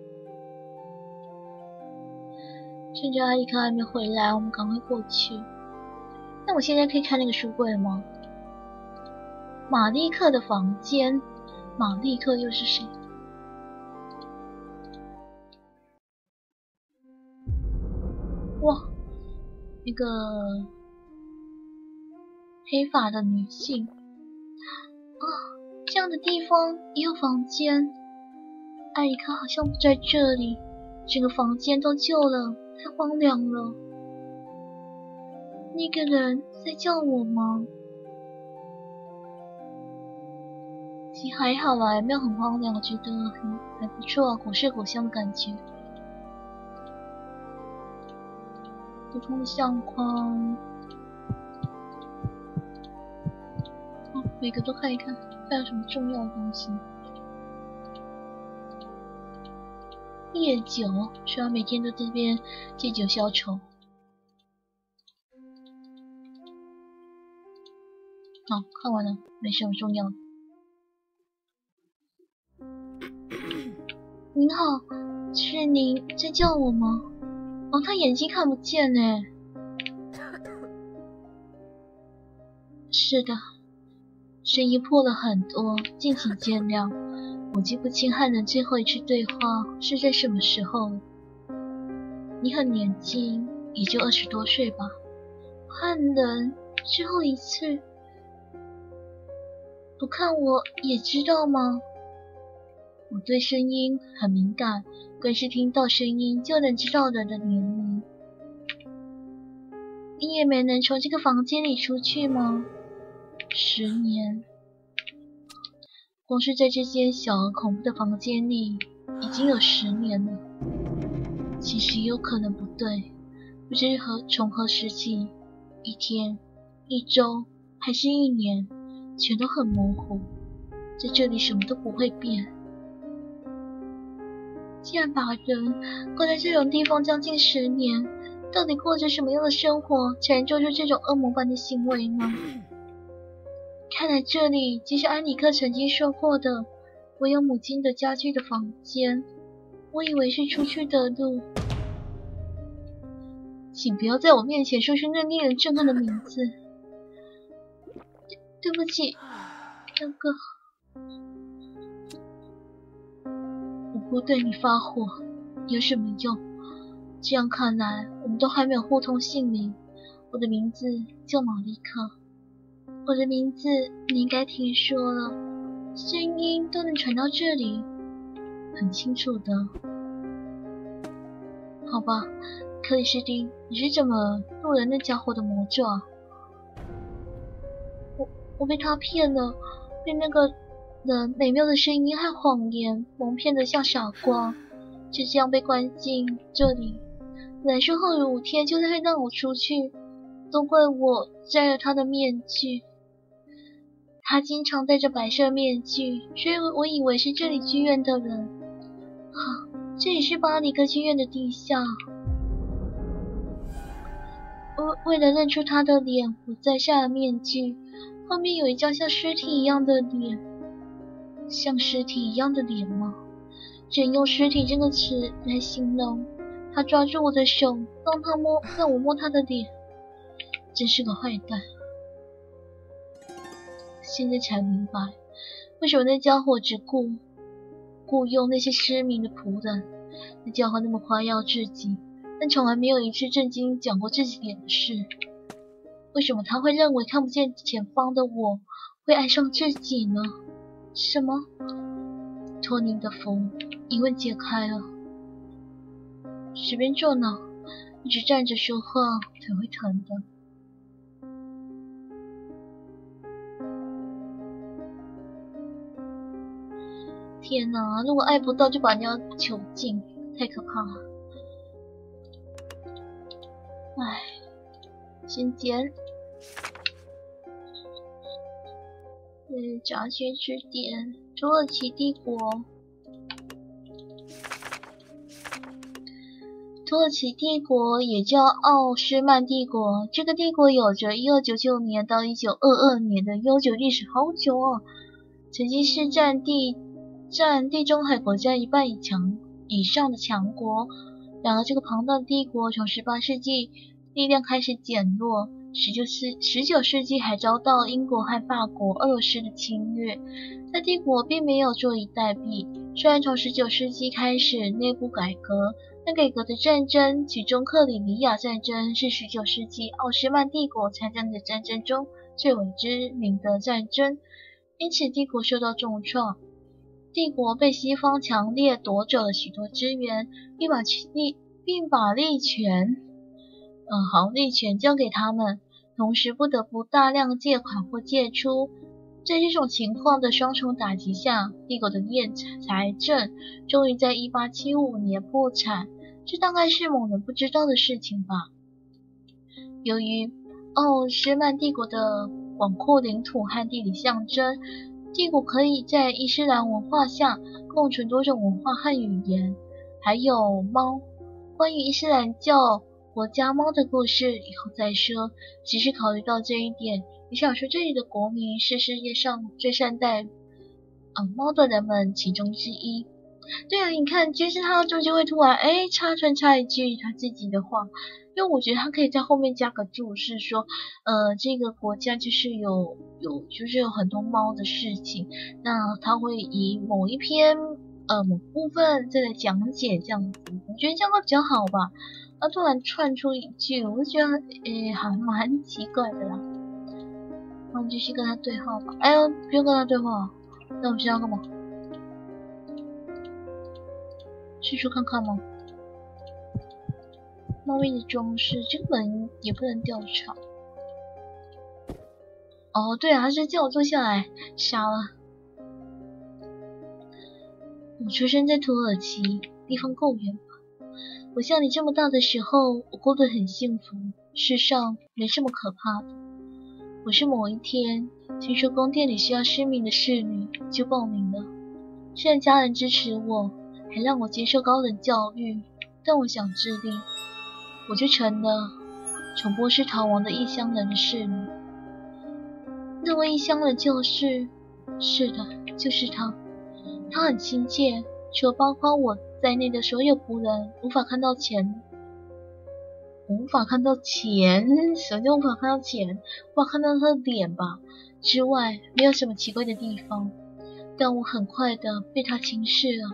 趁着艾里克还没回来，我们赶快过去。那我现在可以看那个书柜了吗？玛丽克的房间，玛丽克又是谁？哇，一个黑发的女性啊，这样的地方也有房间。艾里克好像不在这里，整个房间都旧了，太荒凉了。那个人在叫我吗？其实还好啦，也没有很荒凉，我觉得还不错啊，古色古香的感觉。普通的相框，每个都看一看，看有什么重要的东西。烈酒，虽然每天都在这边借酒消愁。好，看完了，没什么重要的。您好，是您在叫我吗？他眼睛看不见呢。是的，声音破了很多，敬请见谅。我记不清和人最后一次对话是在什么时候了。你很年轻，也就20多岁吧。和人最后一次，不看我也知道吗？我对声音很敏感，更是听到声音就能知道人的年龄。你也没能从这个房间里出去吗？10年。光是在这间小而恐怖的房间里，已经有10年了。其实有可能不对，不知从何时起，一天、一周还是1年，全都很模糊。在这里什么都不会变。既然把人关在这种地方将近10年，到底过着什么样的生活才能做出这种恶魔般的行为呢？看来这里就是安里克曾经说过的我有母亲的家具的房间。我以为是出去的路。请不要在我面前说出那令人憎恨的名字。对不起，那个，我不对你发火，有什么用？这样看来，我们都还没有互通姓名。我的名字叫玛丽克。我的名字你应该听说了，声音都能传到这里，很清楚的。好吧，克里斯汀，你是怎么入了那家伙的魔咒啊？我被他骗了，被那个人美妙的声音和谎言蒙骗得像傻瓜，就这样被关进这里。本来说后5天就会让我出去， 都怪我摘了他的面具。他经常戴着白色面具，所以我以为是这里剧院的人。这里是巴黎歌剧院的地下。为了认出他的脸，我摘下了面具。后面有一张像尸体一样的脸。像尸体一样的脸吗？只能用尸体这个词来形容。他抓住我的手，让我摸他的脸。真是个坏蛋。现在才明白，为什么那家伙只雇佣那些失明的仆人。那家伙那么夸耀自己，但从来没有一次正经讲过自己脸的事。为什么他会认为看不见前方的我会爱上自己呢？什么？托尼的符疑问解开了。随便坐呢，一直站着说话腿会疼的。天哪，如果爱不到就把人家囚禁，太可怕了。唉，先捡。杂学之典，土耳其帝国。土耳其帝国也叫奥斯曼帝国，这个帝国有着1299年到1922年的悠久历史，好久哦。曾经是占地中海国家一半以上的强国。然而这个庞大的帝国从18世纪力量开始减弱，19世纪还遭到英国和法国、俄罗斯的侵略。在帝国并没有坐以待毙，虽然从19世纪开始内部改革，但改革的战争，其中克里米亚战争是19世纪奥斯曼帝国参战的战争中最为知名的战争，因此帝国受到重创。帝国被西方强烈夺走了许多资源，并把力权交给他们，同时不得不大量借款或借出。在这种情况的双重打击下，帝国的财政终于在1875年破产，这大概是某人不知道的事情吧。由于奥斯曼帝国的广阔领土和地理象征，帝国可以在伊斯兰文化下共存多种文化和语言，还有猫。关于伊斯兰教国家猫的故事以后再说。只是考虑到这一点，也想说这里的国民是世界上最善待猫的人们其中之一。对啊，你看，就是他中间会突然插一句他自己的话，因为我觉得他可以在后面加个注释说，这个国家就是有很多猫的事情，那他会以某一篇某部分再来讲解这样子，我觉得这样会比较好吧。突然串出一句，我就觉得还蛮奇怪的啦。那我们继续跟他对话吧。不用跟他对话，那我们现在要干嘛？去说看看吗？猫咪的装饰，这个门也不能调查。对啊，他是叫我坐下来，傻了。我出生在土耳其，地方够远吧？我像你这么大的时候，我过得很幸福，世上没什么可怕的。我是某一天听说宫殿里需要失明的侍女，就报名了。虽然家人支持我，还让我接受高等教育，但我想自立，我就成了从波斯逃亡的异乡人的侍女。那位异乡人是的，就是他。他很亲切，除了包括我在内的所有仆人无法看到钱，什么叫无法看到钱？无法看到他的脸吧之外，没有什么奇怪的地方。但我很快的被他轻视了。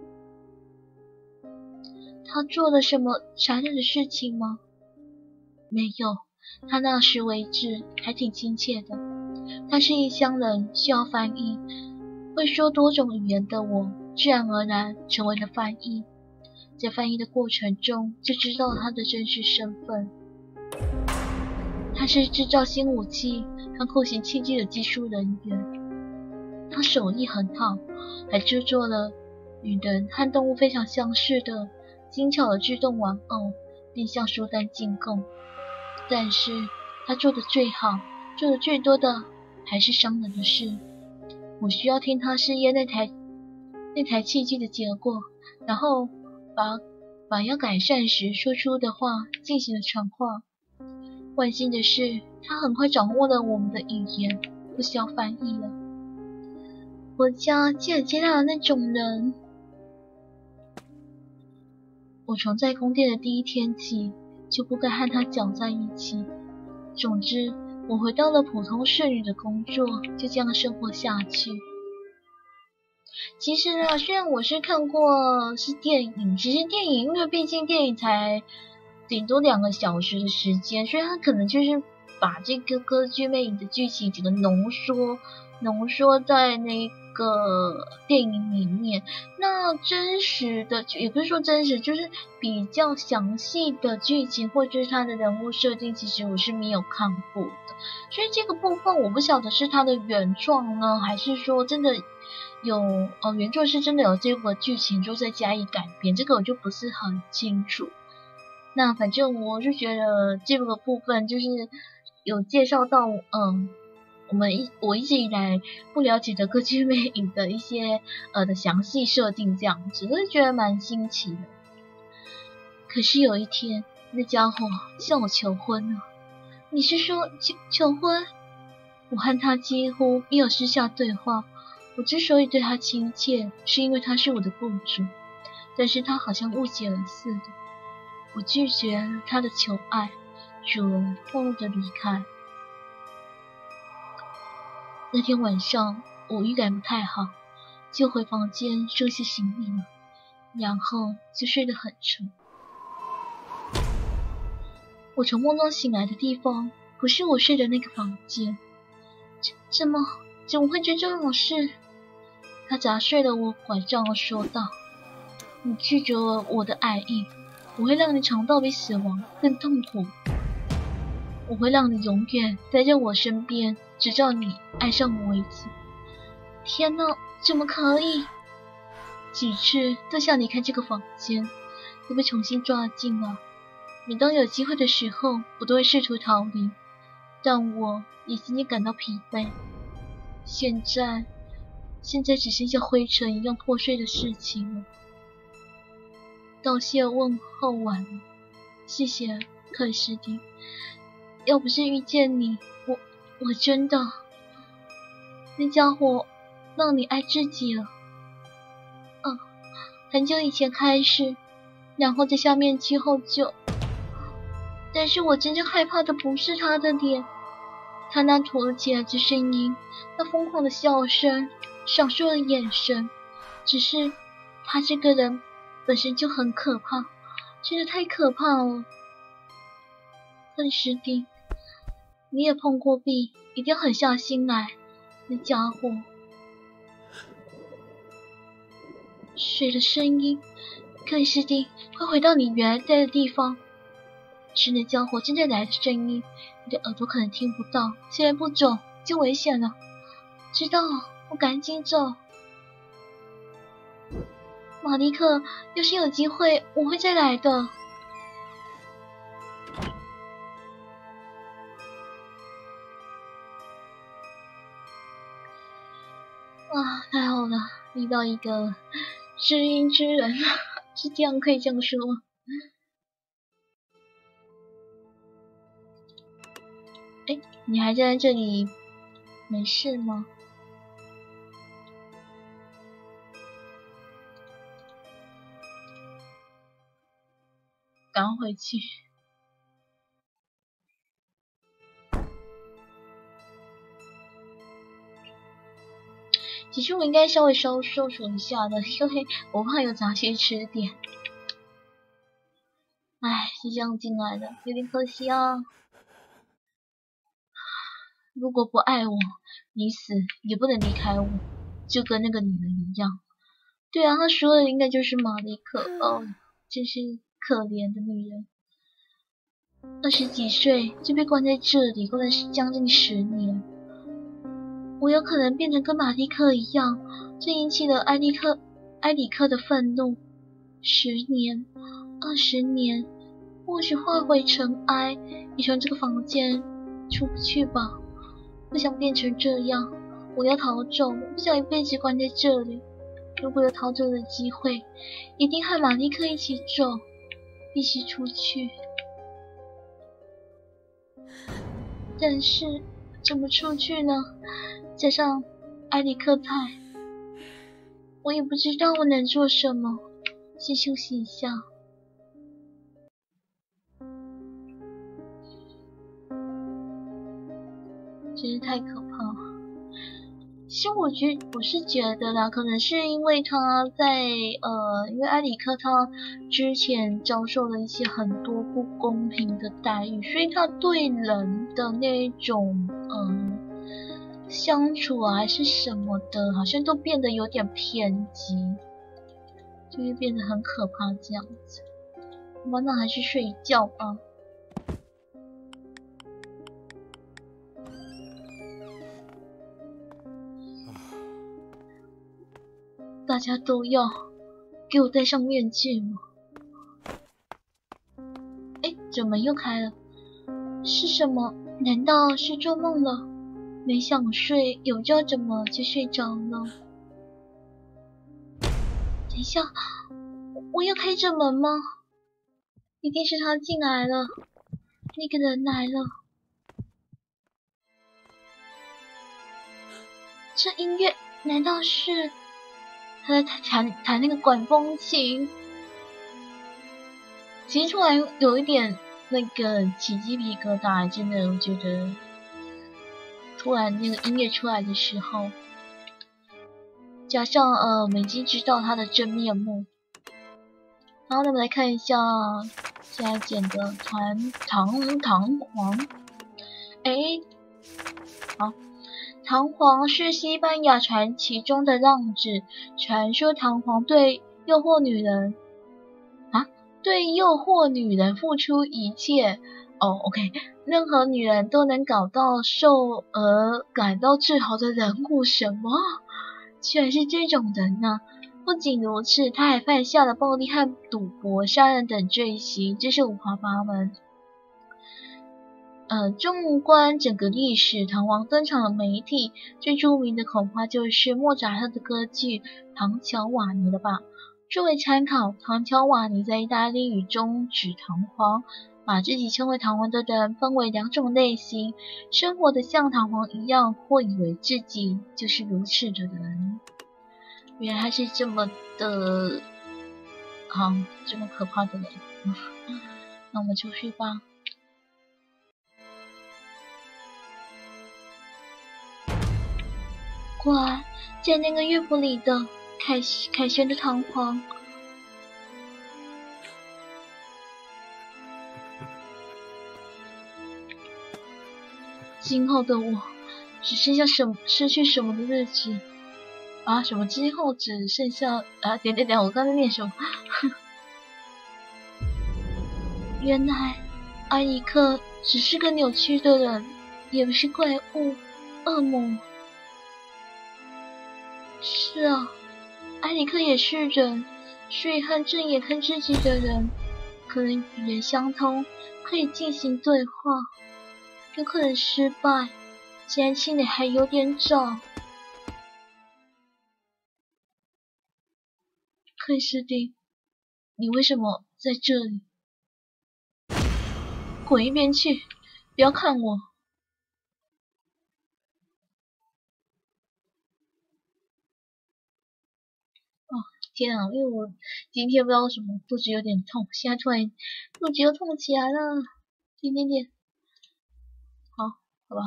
他做了什么残忍的事情吗？没有，他那时为止还挺亲切的。他是异乡人，需要翻译。会说多种语言的我，自然而然成为了翻译。在翻译的过程中，就知道他的真实身份。他是制造新武器和酷刑器具的技术人员。他手艺很好，还制作了与人和动物非常相似的精巧的自动玩偶，并向苏丹进贡。但是他做的最好、做的最多的还是商人的事。我需要听他试验那台器具的结果，然后把要改善时说出的话进行了传话。万幸的是，他很快掌握了我们的语言，不需要翻译了。我家竟然接纳了那种人。我从在宫殿的第一天起就不该和他搅在一起。总之，我回到了普通侍女的工作，就这样生活下去。其实啊，虽然我是看过是电影，其实电影因为毕竟电影才顶多2个小时的时间，所以他可能就是把这个歌剧魅影的剧情整个浓缩在那个电影里面。那真实的也不是说真实，就是比较详细的剧情或者是他的人物设定，其实我是没有看过的。所以这个部分我不晓得是他的原创呢，还是说真的有原作是真的有这个剧情就再加以改编，这个我就不是很清楚。那反正我就觉得这个部分就是有介绍到我一直以来不了解的歌剧魅影的一些的详细设定这样子，我就觉得蛮新奇的。可是有一天，那家伙向我求婚了。你是说求婚？我和他几乎没有私下对话。我之所以对他亲切，是因为他是我的雇主，但是他好像误解了似的。我拒绝了他的求爱，主人愤怒地离开。那天晚上，我预感不太好，就回房间收拾行李了，然后就睡得很沉。我从梦中醒来的地方，不是我睡的那个房间。怎么会做这种事？他砸碎了我拐杖而说道：“你拒绝了我的爱意，我会让你尝到比死亡更痛苦。我会让你永远待在我身边，直到你爱上我为止。”天哪，怎么可以？几次都想离开这个房间，都被重新抓进了。每当有机会的时候，我都会试图逃离，但我也渐渐感到疲惫。现在只剩下灰尘一样破碎的事情了。道谢问候完了，谢谢克里斯汀。要不是遇见你，我真的……那家伙让你爱自己了。很久以前开始，然后在下面之后就……但是我真正害怕的不是他的脸，他那突如其来的声音，那疯狂的笑声，闪烁的眼神，只是他这个人本身就很可怕，真的太可怕了。克里斯汀，你也碰过壁，一定狠下心来。那家伙，水的声音，克里斯汀，快回到你原来在的地方。是那家伙正在来的声音，你的耳朵可能听不到，现在不走就危险了。知道了，我赶紧走。马利克，要是有机会，我会再来的。太好了，遇到一个知音之人，是这样可以这样说吗？你还在这里，没事吗？赶回去。其实我应该稍微收拾一下的，因为我怕有杂讯吃点。是这样进来的，有点可惜啊。如果不爱我，你死也不能离开我，就跟那个女人一样。对啊，他说的应该就是马利克。真是可怜的女人。20几岁就被关在这里，关了将近10年。我有可能变成跟马利克一样，这引起了埃里克的愤怒。10年、20年，或许化回尘埃，也从这个房间出不去吧？不想变成这样，我要逃走，我不想一辈子关在这里。如果有逃走的机会，一定和玛丽克一起走，必须出去。但是怎么出去呢？加上埃里克在，我也不知道我能做什么。先休息一下。真是太可怕了。其实我是觉得啦，可能是因为他在因为埃里克他之前遭受了一些很多不公平的待遇，所以他对人的那种相处啊还是什么的，好像都变得有点偏激，就会变得很可怕这样子。好吧，那还是睡一觉吧。大家都要给我戴上面具吗？哎，怎么又开了？是什么？难道是做梦了？没想睡，有觉怎么就睡着了？等一下，我要开着门吗？一定是他进来了，那个人来了。这音乐难道是？他在弹那个管风琴，其实突然有一点那个起鸡皮疙瘩，真的，我觉得突然那个音乐出来的时候，加上我们已经知道他的真面目，然后我们来看一下现在剪的弹簧，哎，好。弹簧是西班牙传奇中的浪子，传说弹簧对诱惑女人付出一切。OK， 任何女人都能搞到受而感到自豪的人物。什么？居然是这种人呢！不仅如此，他还犯下了暴力和赌博、杀人等罪行，真是五花八门。纵观整个历史，弹簧登场的媒体最著名的恐怕就是莫扎特的歌剧《唐乔瓦尼》了吧？作为参考，唐乔瓦尼在意大利语中指弹簧，把自己称为弹簧的人分为两种类型：生活的像弹簧一样，或以为自己就是如此的人。原来他是这么的，这么可怕的人。那我们出去吧。果然，在那个乐谱里的凯旋的弹簧，今后的我只剩下失去什么的日子啊？什么今后只剩下啊？点，我刚才念什么？原来埃里克只是个扭曲的人，也不是怪物、恶魔。是啊，埃里克也是人，所以和正眼看自己的人，可能语言相通，可以进行对话，有可能失败。既然清理还有点早。克里斯汀，你为什么在这里？滚一边去！不要看我！天啊！因为我今天不知道为什么肚子有点痛，现在突然肚子又痛起来了，点。好吧。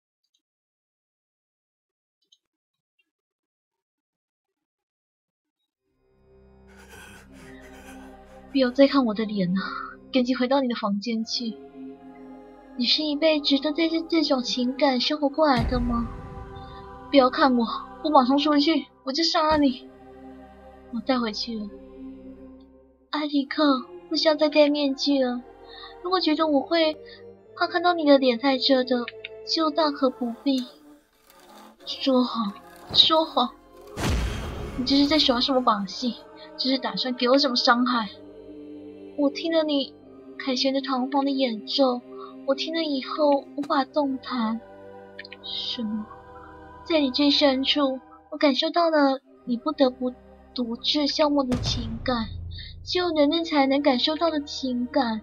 不要再看我的脸了，赶紧回到你的房间去。你是一辈子都带着这种情感生活过来的吗？不要看我，我马上出去，我就杀了你。我带回去了。埃里克，不需要再戴面具了。如果觉得我会怕看到你的脸在这的，就大可不必。说谎，说谎！你这是在耍什么把戏？这是打算给我什么伤害？我听了你凯旋的弹簧的演奏， 我听了以后无法动弹。什么？在你最深处，我感受到了你不得不独自消磨的情感，只有人类才能感受到的情感。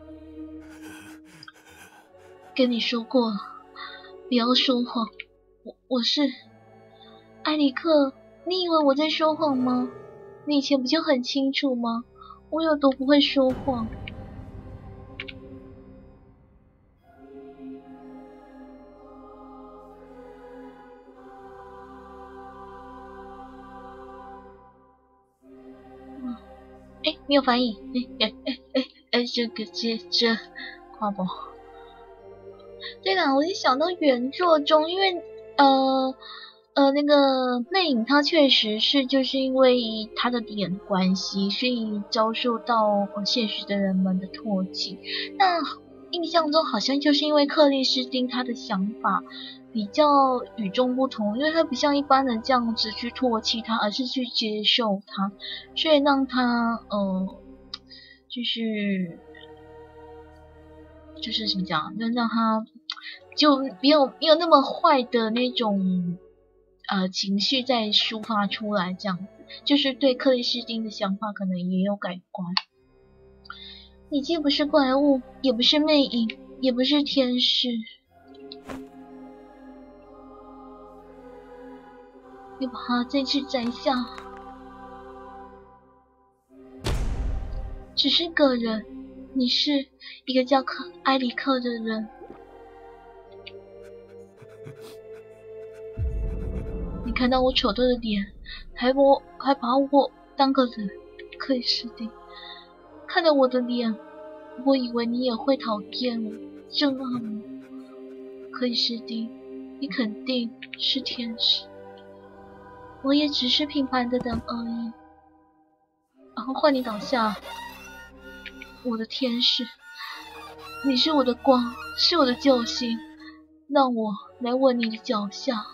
跟你说过了，不要说谎。我是埃里克，你以为我在说谎吗？你以前不就很清楚吗？我有多不会说谎？没有反应。这跨步。对了，我就想到原作中，因为那个魅影他确实是就是因为他的脸关系，所以遭受到现实的人们的唾弃。那印象中好像就是因为克里斯汀他的想法比较与众不同，因为他不像一般人这样子去唾弃他，而是去接受他，所以让他就是怎么讲，让他就没有那么坏的那种情绪再抒发出来，这样子，就是对克里斯汀的想法可能也有改观。你既不是怪物，也不是魅影，也不是天使，你把它再次摘下，只是个人，你是一个叫埃里克的人。你看到我丑陋的脸，还把我当个人，克里斯汀。看着我的脸，我以为你也会讨厌我、憎恨我。克里斯汀，你肯定是天使，我也只是平凡的人而已。然后换你倒下，我的天使，你是我的光，是我的救星，让我来吻你的脚下。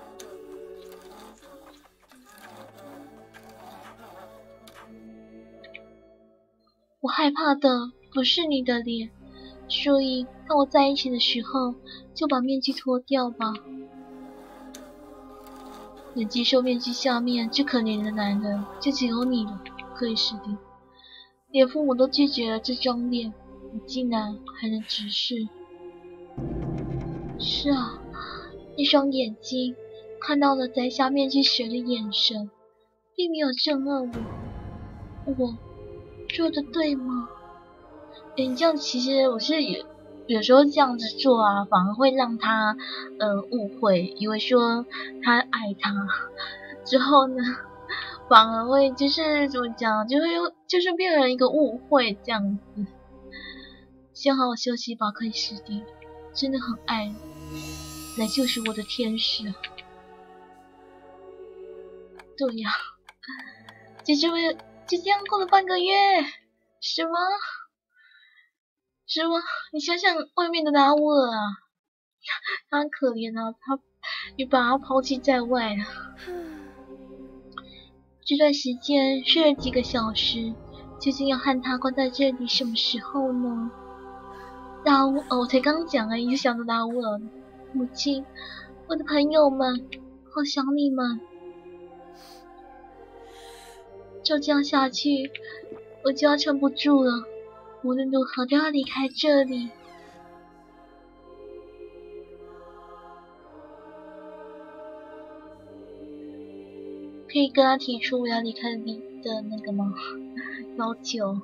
我害怕的不是你的脸，所以当我在一起的时候，就把面具脱掉吧。能接受面具下面最可怜的男人，就只有你了，克里斯汀。连父母都拒绝了这张脸，你竟然还能直视。是啊，那双眼睛看到了摘下面具时的眼神，并没有憎恶我。我做的对吗？你这样其实我是有时候这样子做啊，反而会让他误会，以为说他爱他，之后呢，反而会就是怎么讲，就是变成一个误会这样子。先好好休息吧，克里斯汀，真的很爱你，来救赎我的天使。对呀，就这样过了半个月，什么？什么？你想想外面的拉乌尔啊，他很可怜啊，你把他抛弃在外了。这段时间睡了几个小时，究竟要和他关在这里什么时候呢？拉乌尔，我才刚讲你就想着拉乌尔。母亲，我的朋友们，好想你们。就这样下去，我就要撑不住了。无论如何都要离开这里。可以跟他提出我要离开你的那个吗？要求。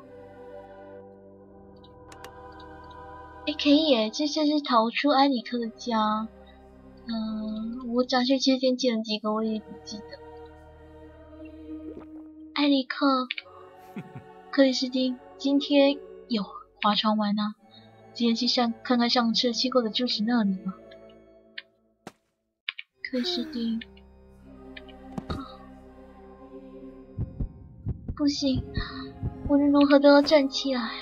可以耶，这就是逃出埃里克的家。我杂学期间见了几个，我也不记得。埃里克，克里斯汀，今天有划船玩啊？今天去看看上次去过的住址那里吧。克里斯汀，不行，无论如何都要站起来。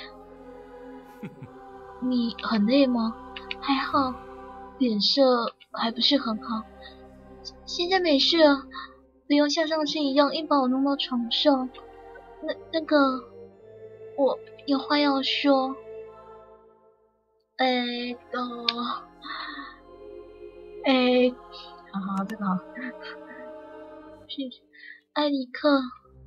你很累吗？还好，脸色还不是很好。现在没事了，不用像上次一样硬把我弄到床上。那个，我有话要说。 好，这个好。是艾里克，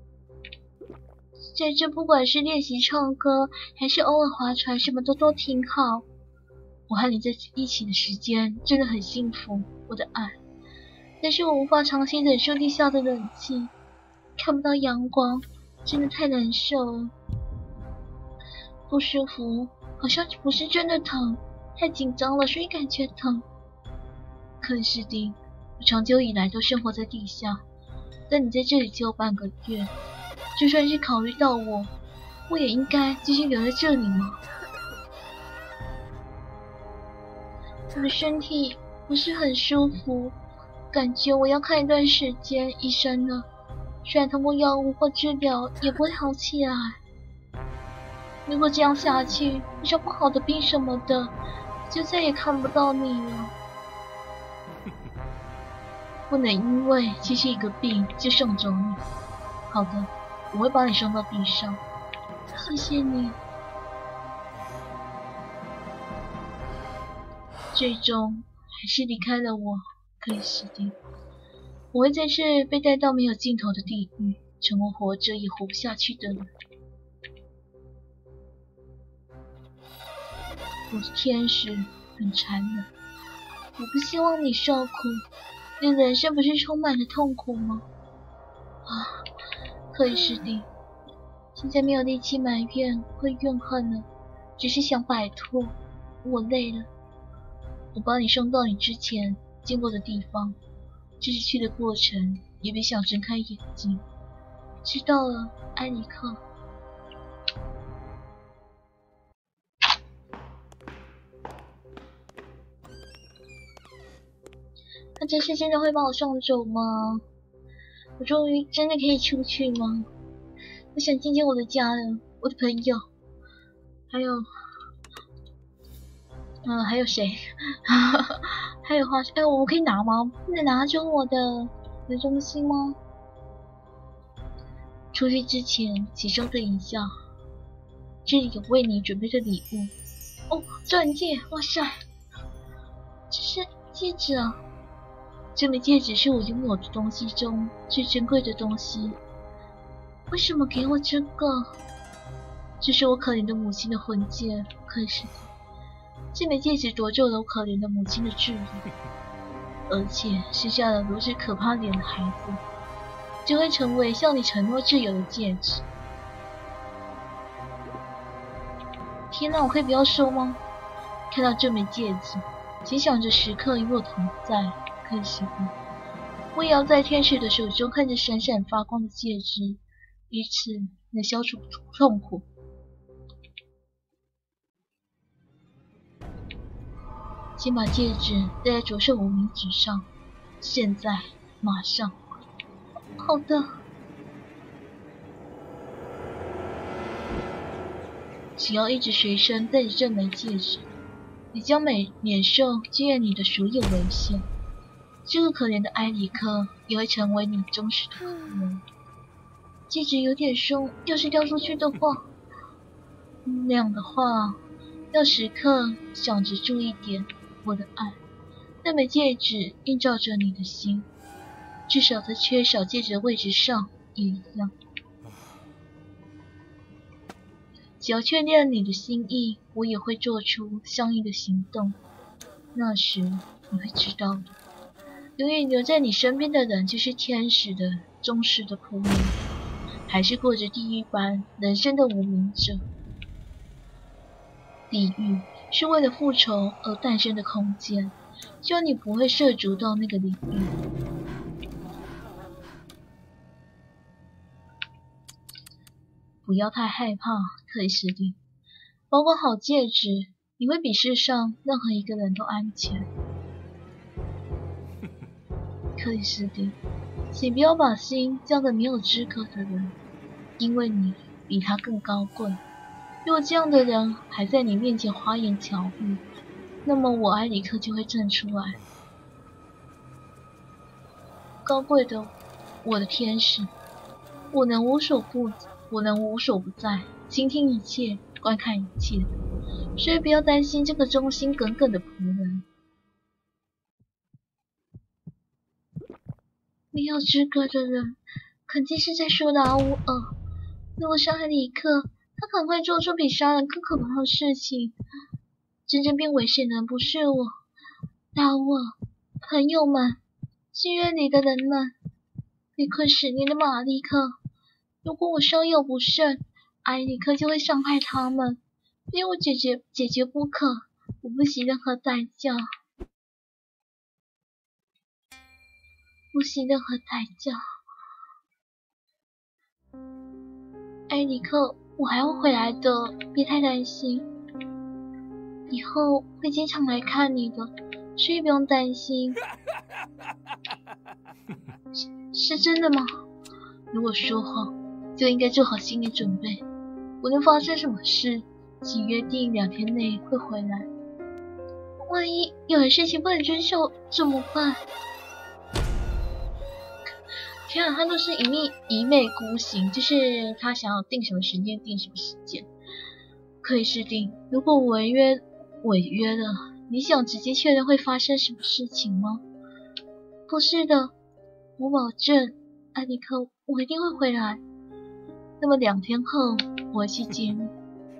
在这不管是练习唱歌，还是偶尔划船，什么都挺好。我和你在一起的时间真的很幸福，我的爱。但是我无法长期忍受地下的冷气，看不到阳光，真的太难受了。不舒服，好像不是真的疼，太紧张了，所以感觉疼。克里斯汀，我长久以来都生活在地下，但你在这里只有半个月，就算是考虑到我也应该继续留在这里吗？我的身体不是很舒服，感觉我要看一段时间医生了。虽然通过药物或治疗也不会好起来。如果这样下去，遇上不好的病什么的，就再也看不到你了。不能因为其实一个病就送走你。好的，我会把你送到地上。谢谢你。最终还是离开了我，克里斯汀。我会再次被带到没有尽头的地狱，成为活着也活不下去的人。我是天使，很残忍。我不希望你受苦，你的人生不是充满了痛苦吗？克里斯汀，现在没有力气埋怨或怨恨了，只是想摆脱。我累了。我把你送到你之前经过的地方，这是去的过程，也别想睁开眼睛。知道了，埃里克。他这次真的会把我送走吗？我终于真的可以出去吗？我想见见我的家人，我的朋友，还有谁？还有花，我可以拿吗？不能拿走我的东西吗？出去之前，请稍等一下，这里有为你准备的礼物。哦，钻戒！哇塞，这是戒指啊！这枚戒指是我拥有的东西中最珍贵的东西。为什么给我这个？这是我可怜的母亲的婚戒，可是这枚戒指夺走了我可怜的母亲的智力，而且生下了如此可怕脸的孩子，就会成为向你承诺自由的戒指。天哪，我可以不要收吗？看到这枚戒指，请想着时刻与我同在，克里斯汀。我也要在天使的手中看着闪闪发光的戒指，以此能消除痛苦。请把戒指戴在左手无名指上，现在，马上。好的。只要一直随身带着这枚戒指，你将免受经验你的所有危险。这个可怜的埃里克也会成为你忠实的客人。戒指有点松，要是掉出去的话，那样的话，要时刻想着注意点，我的爱。那枚戒指映照着你的心，至少在缺少戒指的位置上也一样。只要确定了你的心意，我也会做出相应的行动。那时你会知道的。永远留在你身边的人，就是天使的忠实的仆人，还是过着地狱般人生的无名者。地狱是为了复仇而诞生的空间，希望你不会涉足到那个领域。不要太害怕，克里斯汀。保管好戒指，你会比世上任何一个人都安全。克里斯汀，请不要把心交给没有资格的人，因为你比他更高贵。如果这样的人还在你面前花言巧语，那么我埃里克就会站出来。高贵的我的天使，我能无所不在，倾听一切，观看一切。 所以不要担心这个忠心耿耿的仆人。没有资格的人，肯定是在说拉乌尔。如果杀害里克，他可能会做出比杀人更可怕的事情。真正变危险的人不是我，拉乌尔，朋友们，剧院里的人们，被困10年的马利克。如果我稍有不慎，埃里克就会伤害他们，非我解决不可。我不惜任何代价。不惜任何代价。埃里克，我还会回来的，别太担心。以后会经常来看你的，所以不用担心。是真的吗？如果说谎，就应该做好心理准备。无论发生什么事，请约定2天内会回来。万一有的事情不能遵守怎么办？天啊，他都是一昧孤行，就是他想要定什么时间定什么时间。可以设定，如果违约了，你想直接确认会发生什么事情吗？不是的，我保证，艾利克，我一定会回来。那么2天后，我会去接你。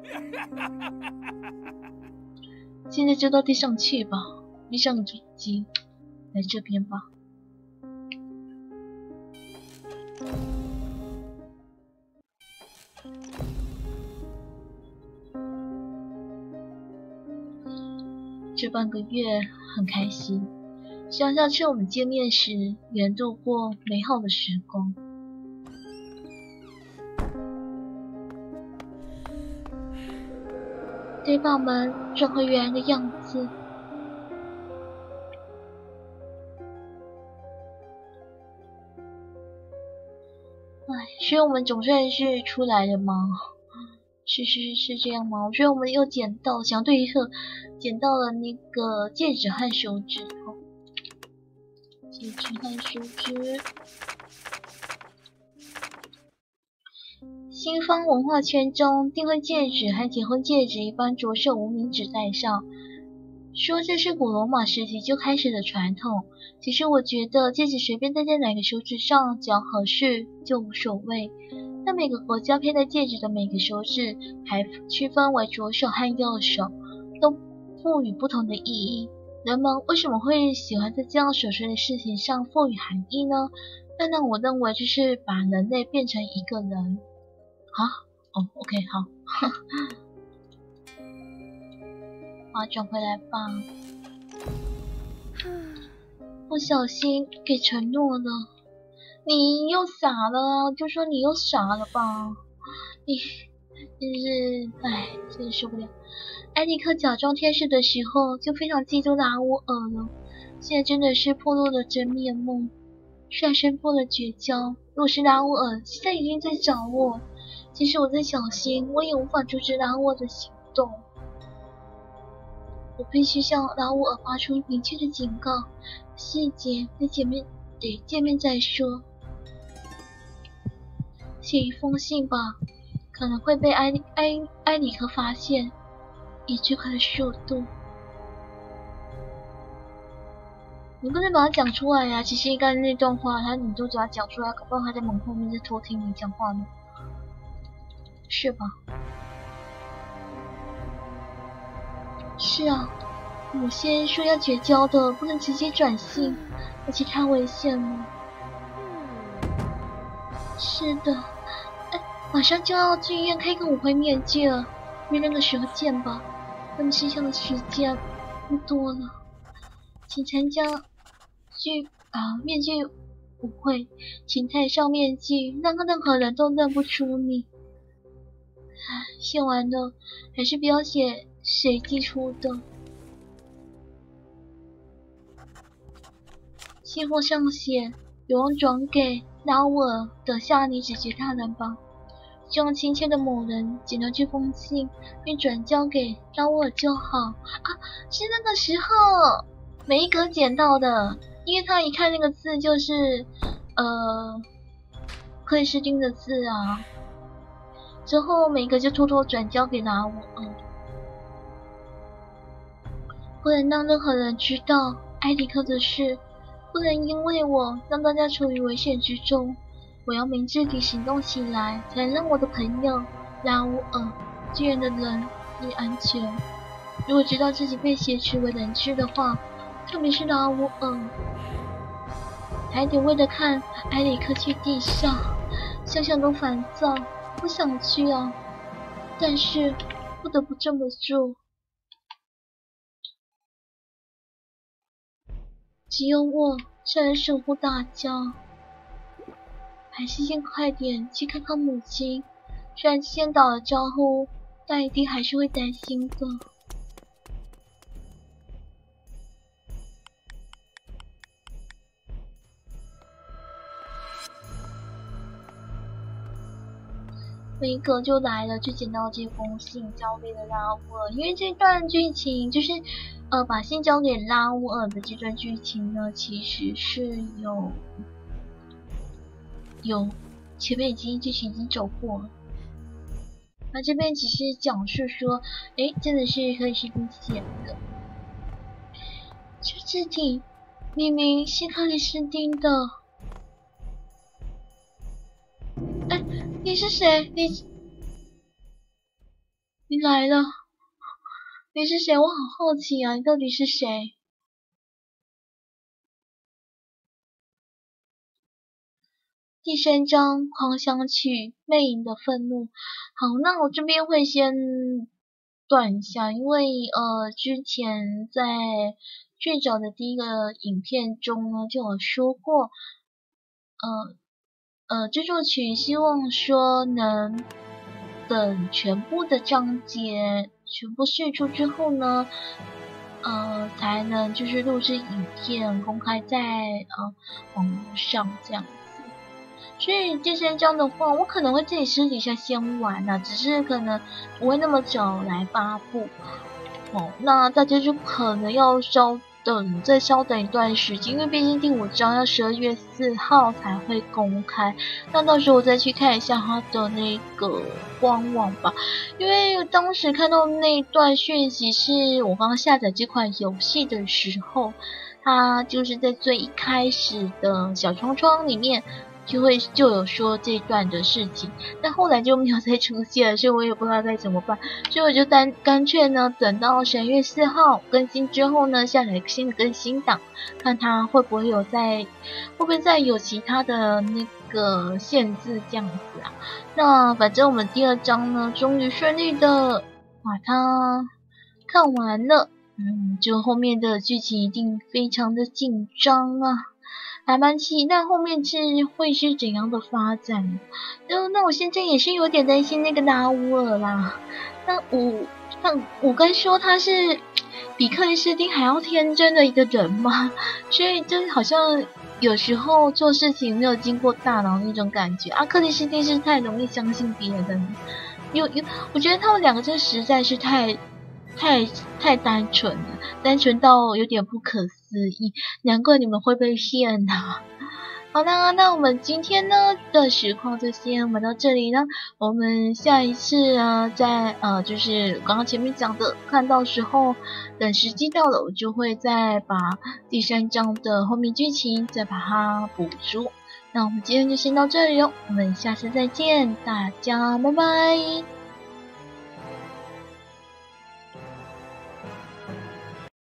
现在就到地上去吧，闭上眼睛，来这边吧。这半个月很开心，想下次我们见面时也能度过美好的时光。得把门转回原来的样子。所以我们总算是出来了吗？是这样吗？我觉得我们又捡到相对应捡到了那个戒指和手指。戒指和手指。西方文化圈中，订婚戒指和结婚戒指一般着手无名指戴上，说这是古罗马时期就开始的传统。其实我觉得戒指随便戴在哪个手指上，只要合适就无所谓。但每个国家佩戴戒指的每个手指还区分为左手和右手，都赋予不同的意义。人们为什么会喜欢在这样琐碎的事情上赋予含义呢？那让我认为就是把人类变成一个人。OK， 好。把它转回来吧。不小心给承诺了。你又傻了，就说你又傻了吧。你真是，真是受不了。埃里克假装天使的时候就非常嫉妒拉乌尔了，现在真的是暴露了真面目，率先破了绝交。若是拉乌尔现在已经在找我，即使我再小心，我也无法阻止拉乌尔的行动。我必须向拉乌尔发出明确的警告，细节得见面再说。写一封信吧，可能会被埃里克发现，以最快的速度。你不能把它讲出来呀！其实应该那段话，你都只要讲出来，搞不好他在门后面在偷听你讲话呢，是吧？是啊，母先说要绝交的，不能直接转信，而且太危险了。是的，马上就要去医院开个舞会面具了，约那个时候见吧。我们剩下的时间不多了，请参加面具舞会，请戴上面具，让任何人都认不出你。写完了，还是不要写谁寄出的。信封上写，有人转给拉乌尔的夏尼子爵大人吧。希望亲切的某人捡到这封信，并转交给拉乌尔就好。是那个时候梅格捡到的，因为他一看那个字就是克里斯汀的字啊。之后梅格就偷偷转交给拉乌尔。 不能让任何人知道艾迪克的事，不能因为我让大家处于危险之中。我要明智地行动起来，才能让我的朋友拉乌尔巨人的人也安全。如果知道自己被挟持为人质的话，特别是拉乌尔，还得为了看埃里克去地上，想想都烦躁，不想去啊，但是不得不这么做。只有我才能守护大家，还是先快点去看看母亲。虽然先打了招呼，但一定还是会担心的。梅格就来了，就捡到这封信，交给了拉乌尔。因为这段剧情就是，把信交给拉乌尔的这段剧情呢，其实是有前面剧情已经走过了。那这边只是讲述说，真的是克里斯汀写的，这字体明明是克里斯汀的。你是谁？你来了？你是谁？我好好奇啊！你到底是谁？第3章狂想曲，魅影的愤怒。好，那我这边会先断一下，因为之前在最早的第一个影片中呢就有说过，这首曲希望说能等全部的章节全部释出之后呢，才能就是录制影片公开在网络上这样子。所以第3章的话，我可能会自己私底下先玩啊，只是可能不会那么早来发布。那大家就可能要再稍等一段时间，因为毕竟第5章要12月4号才会公开。那到时候我再去看一下它的那个官网吧，因为当时看到那段讯息是我刚下载这款游戏的时候，它就是在最一开始的小窗窗里面就有说这段的事情，但后来就没有再出现了，所以我也不知道该怎么办，所以我就干脆呢，等到12月4号更新之后呢，下载新的更新档，看它会不会再有其他的那个限制这样子啊。那反正我们第2章呢，终于顺利的把它看完了，就后面的剧情一定非常的紧张啊。还蛮期待后面会是怎样的发展。那我现在也是有点担心那个拉乌尔啦。那我该说他是比克里斯汀还要天真的一个人吗？所以就好像有时候做事情没有经过大脑那种感觉啊。克里斯汀是太容易相信别人，我觉得他们两个真实在是太单纯了，单纯到有点不可思议，难怪你们会被骗啊。好啦，那我们今天呢的实况就先玩到这里了。我们下一次呢，就是刚刚前面讲的，看到时候等时机到了，我就会再把第3章的后面剧情再把它补足。那我们今天就先到这里哦，我们下次再见，大家拜拜。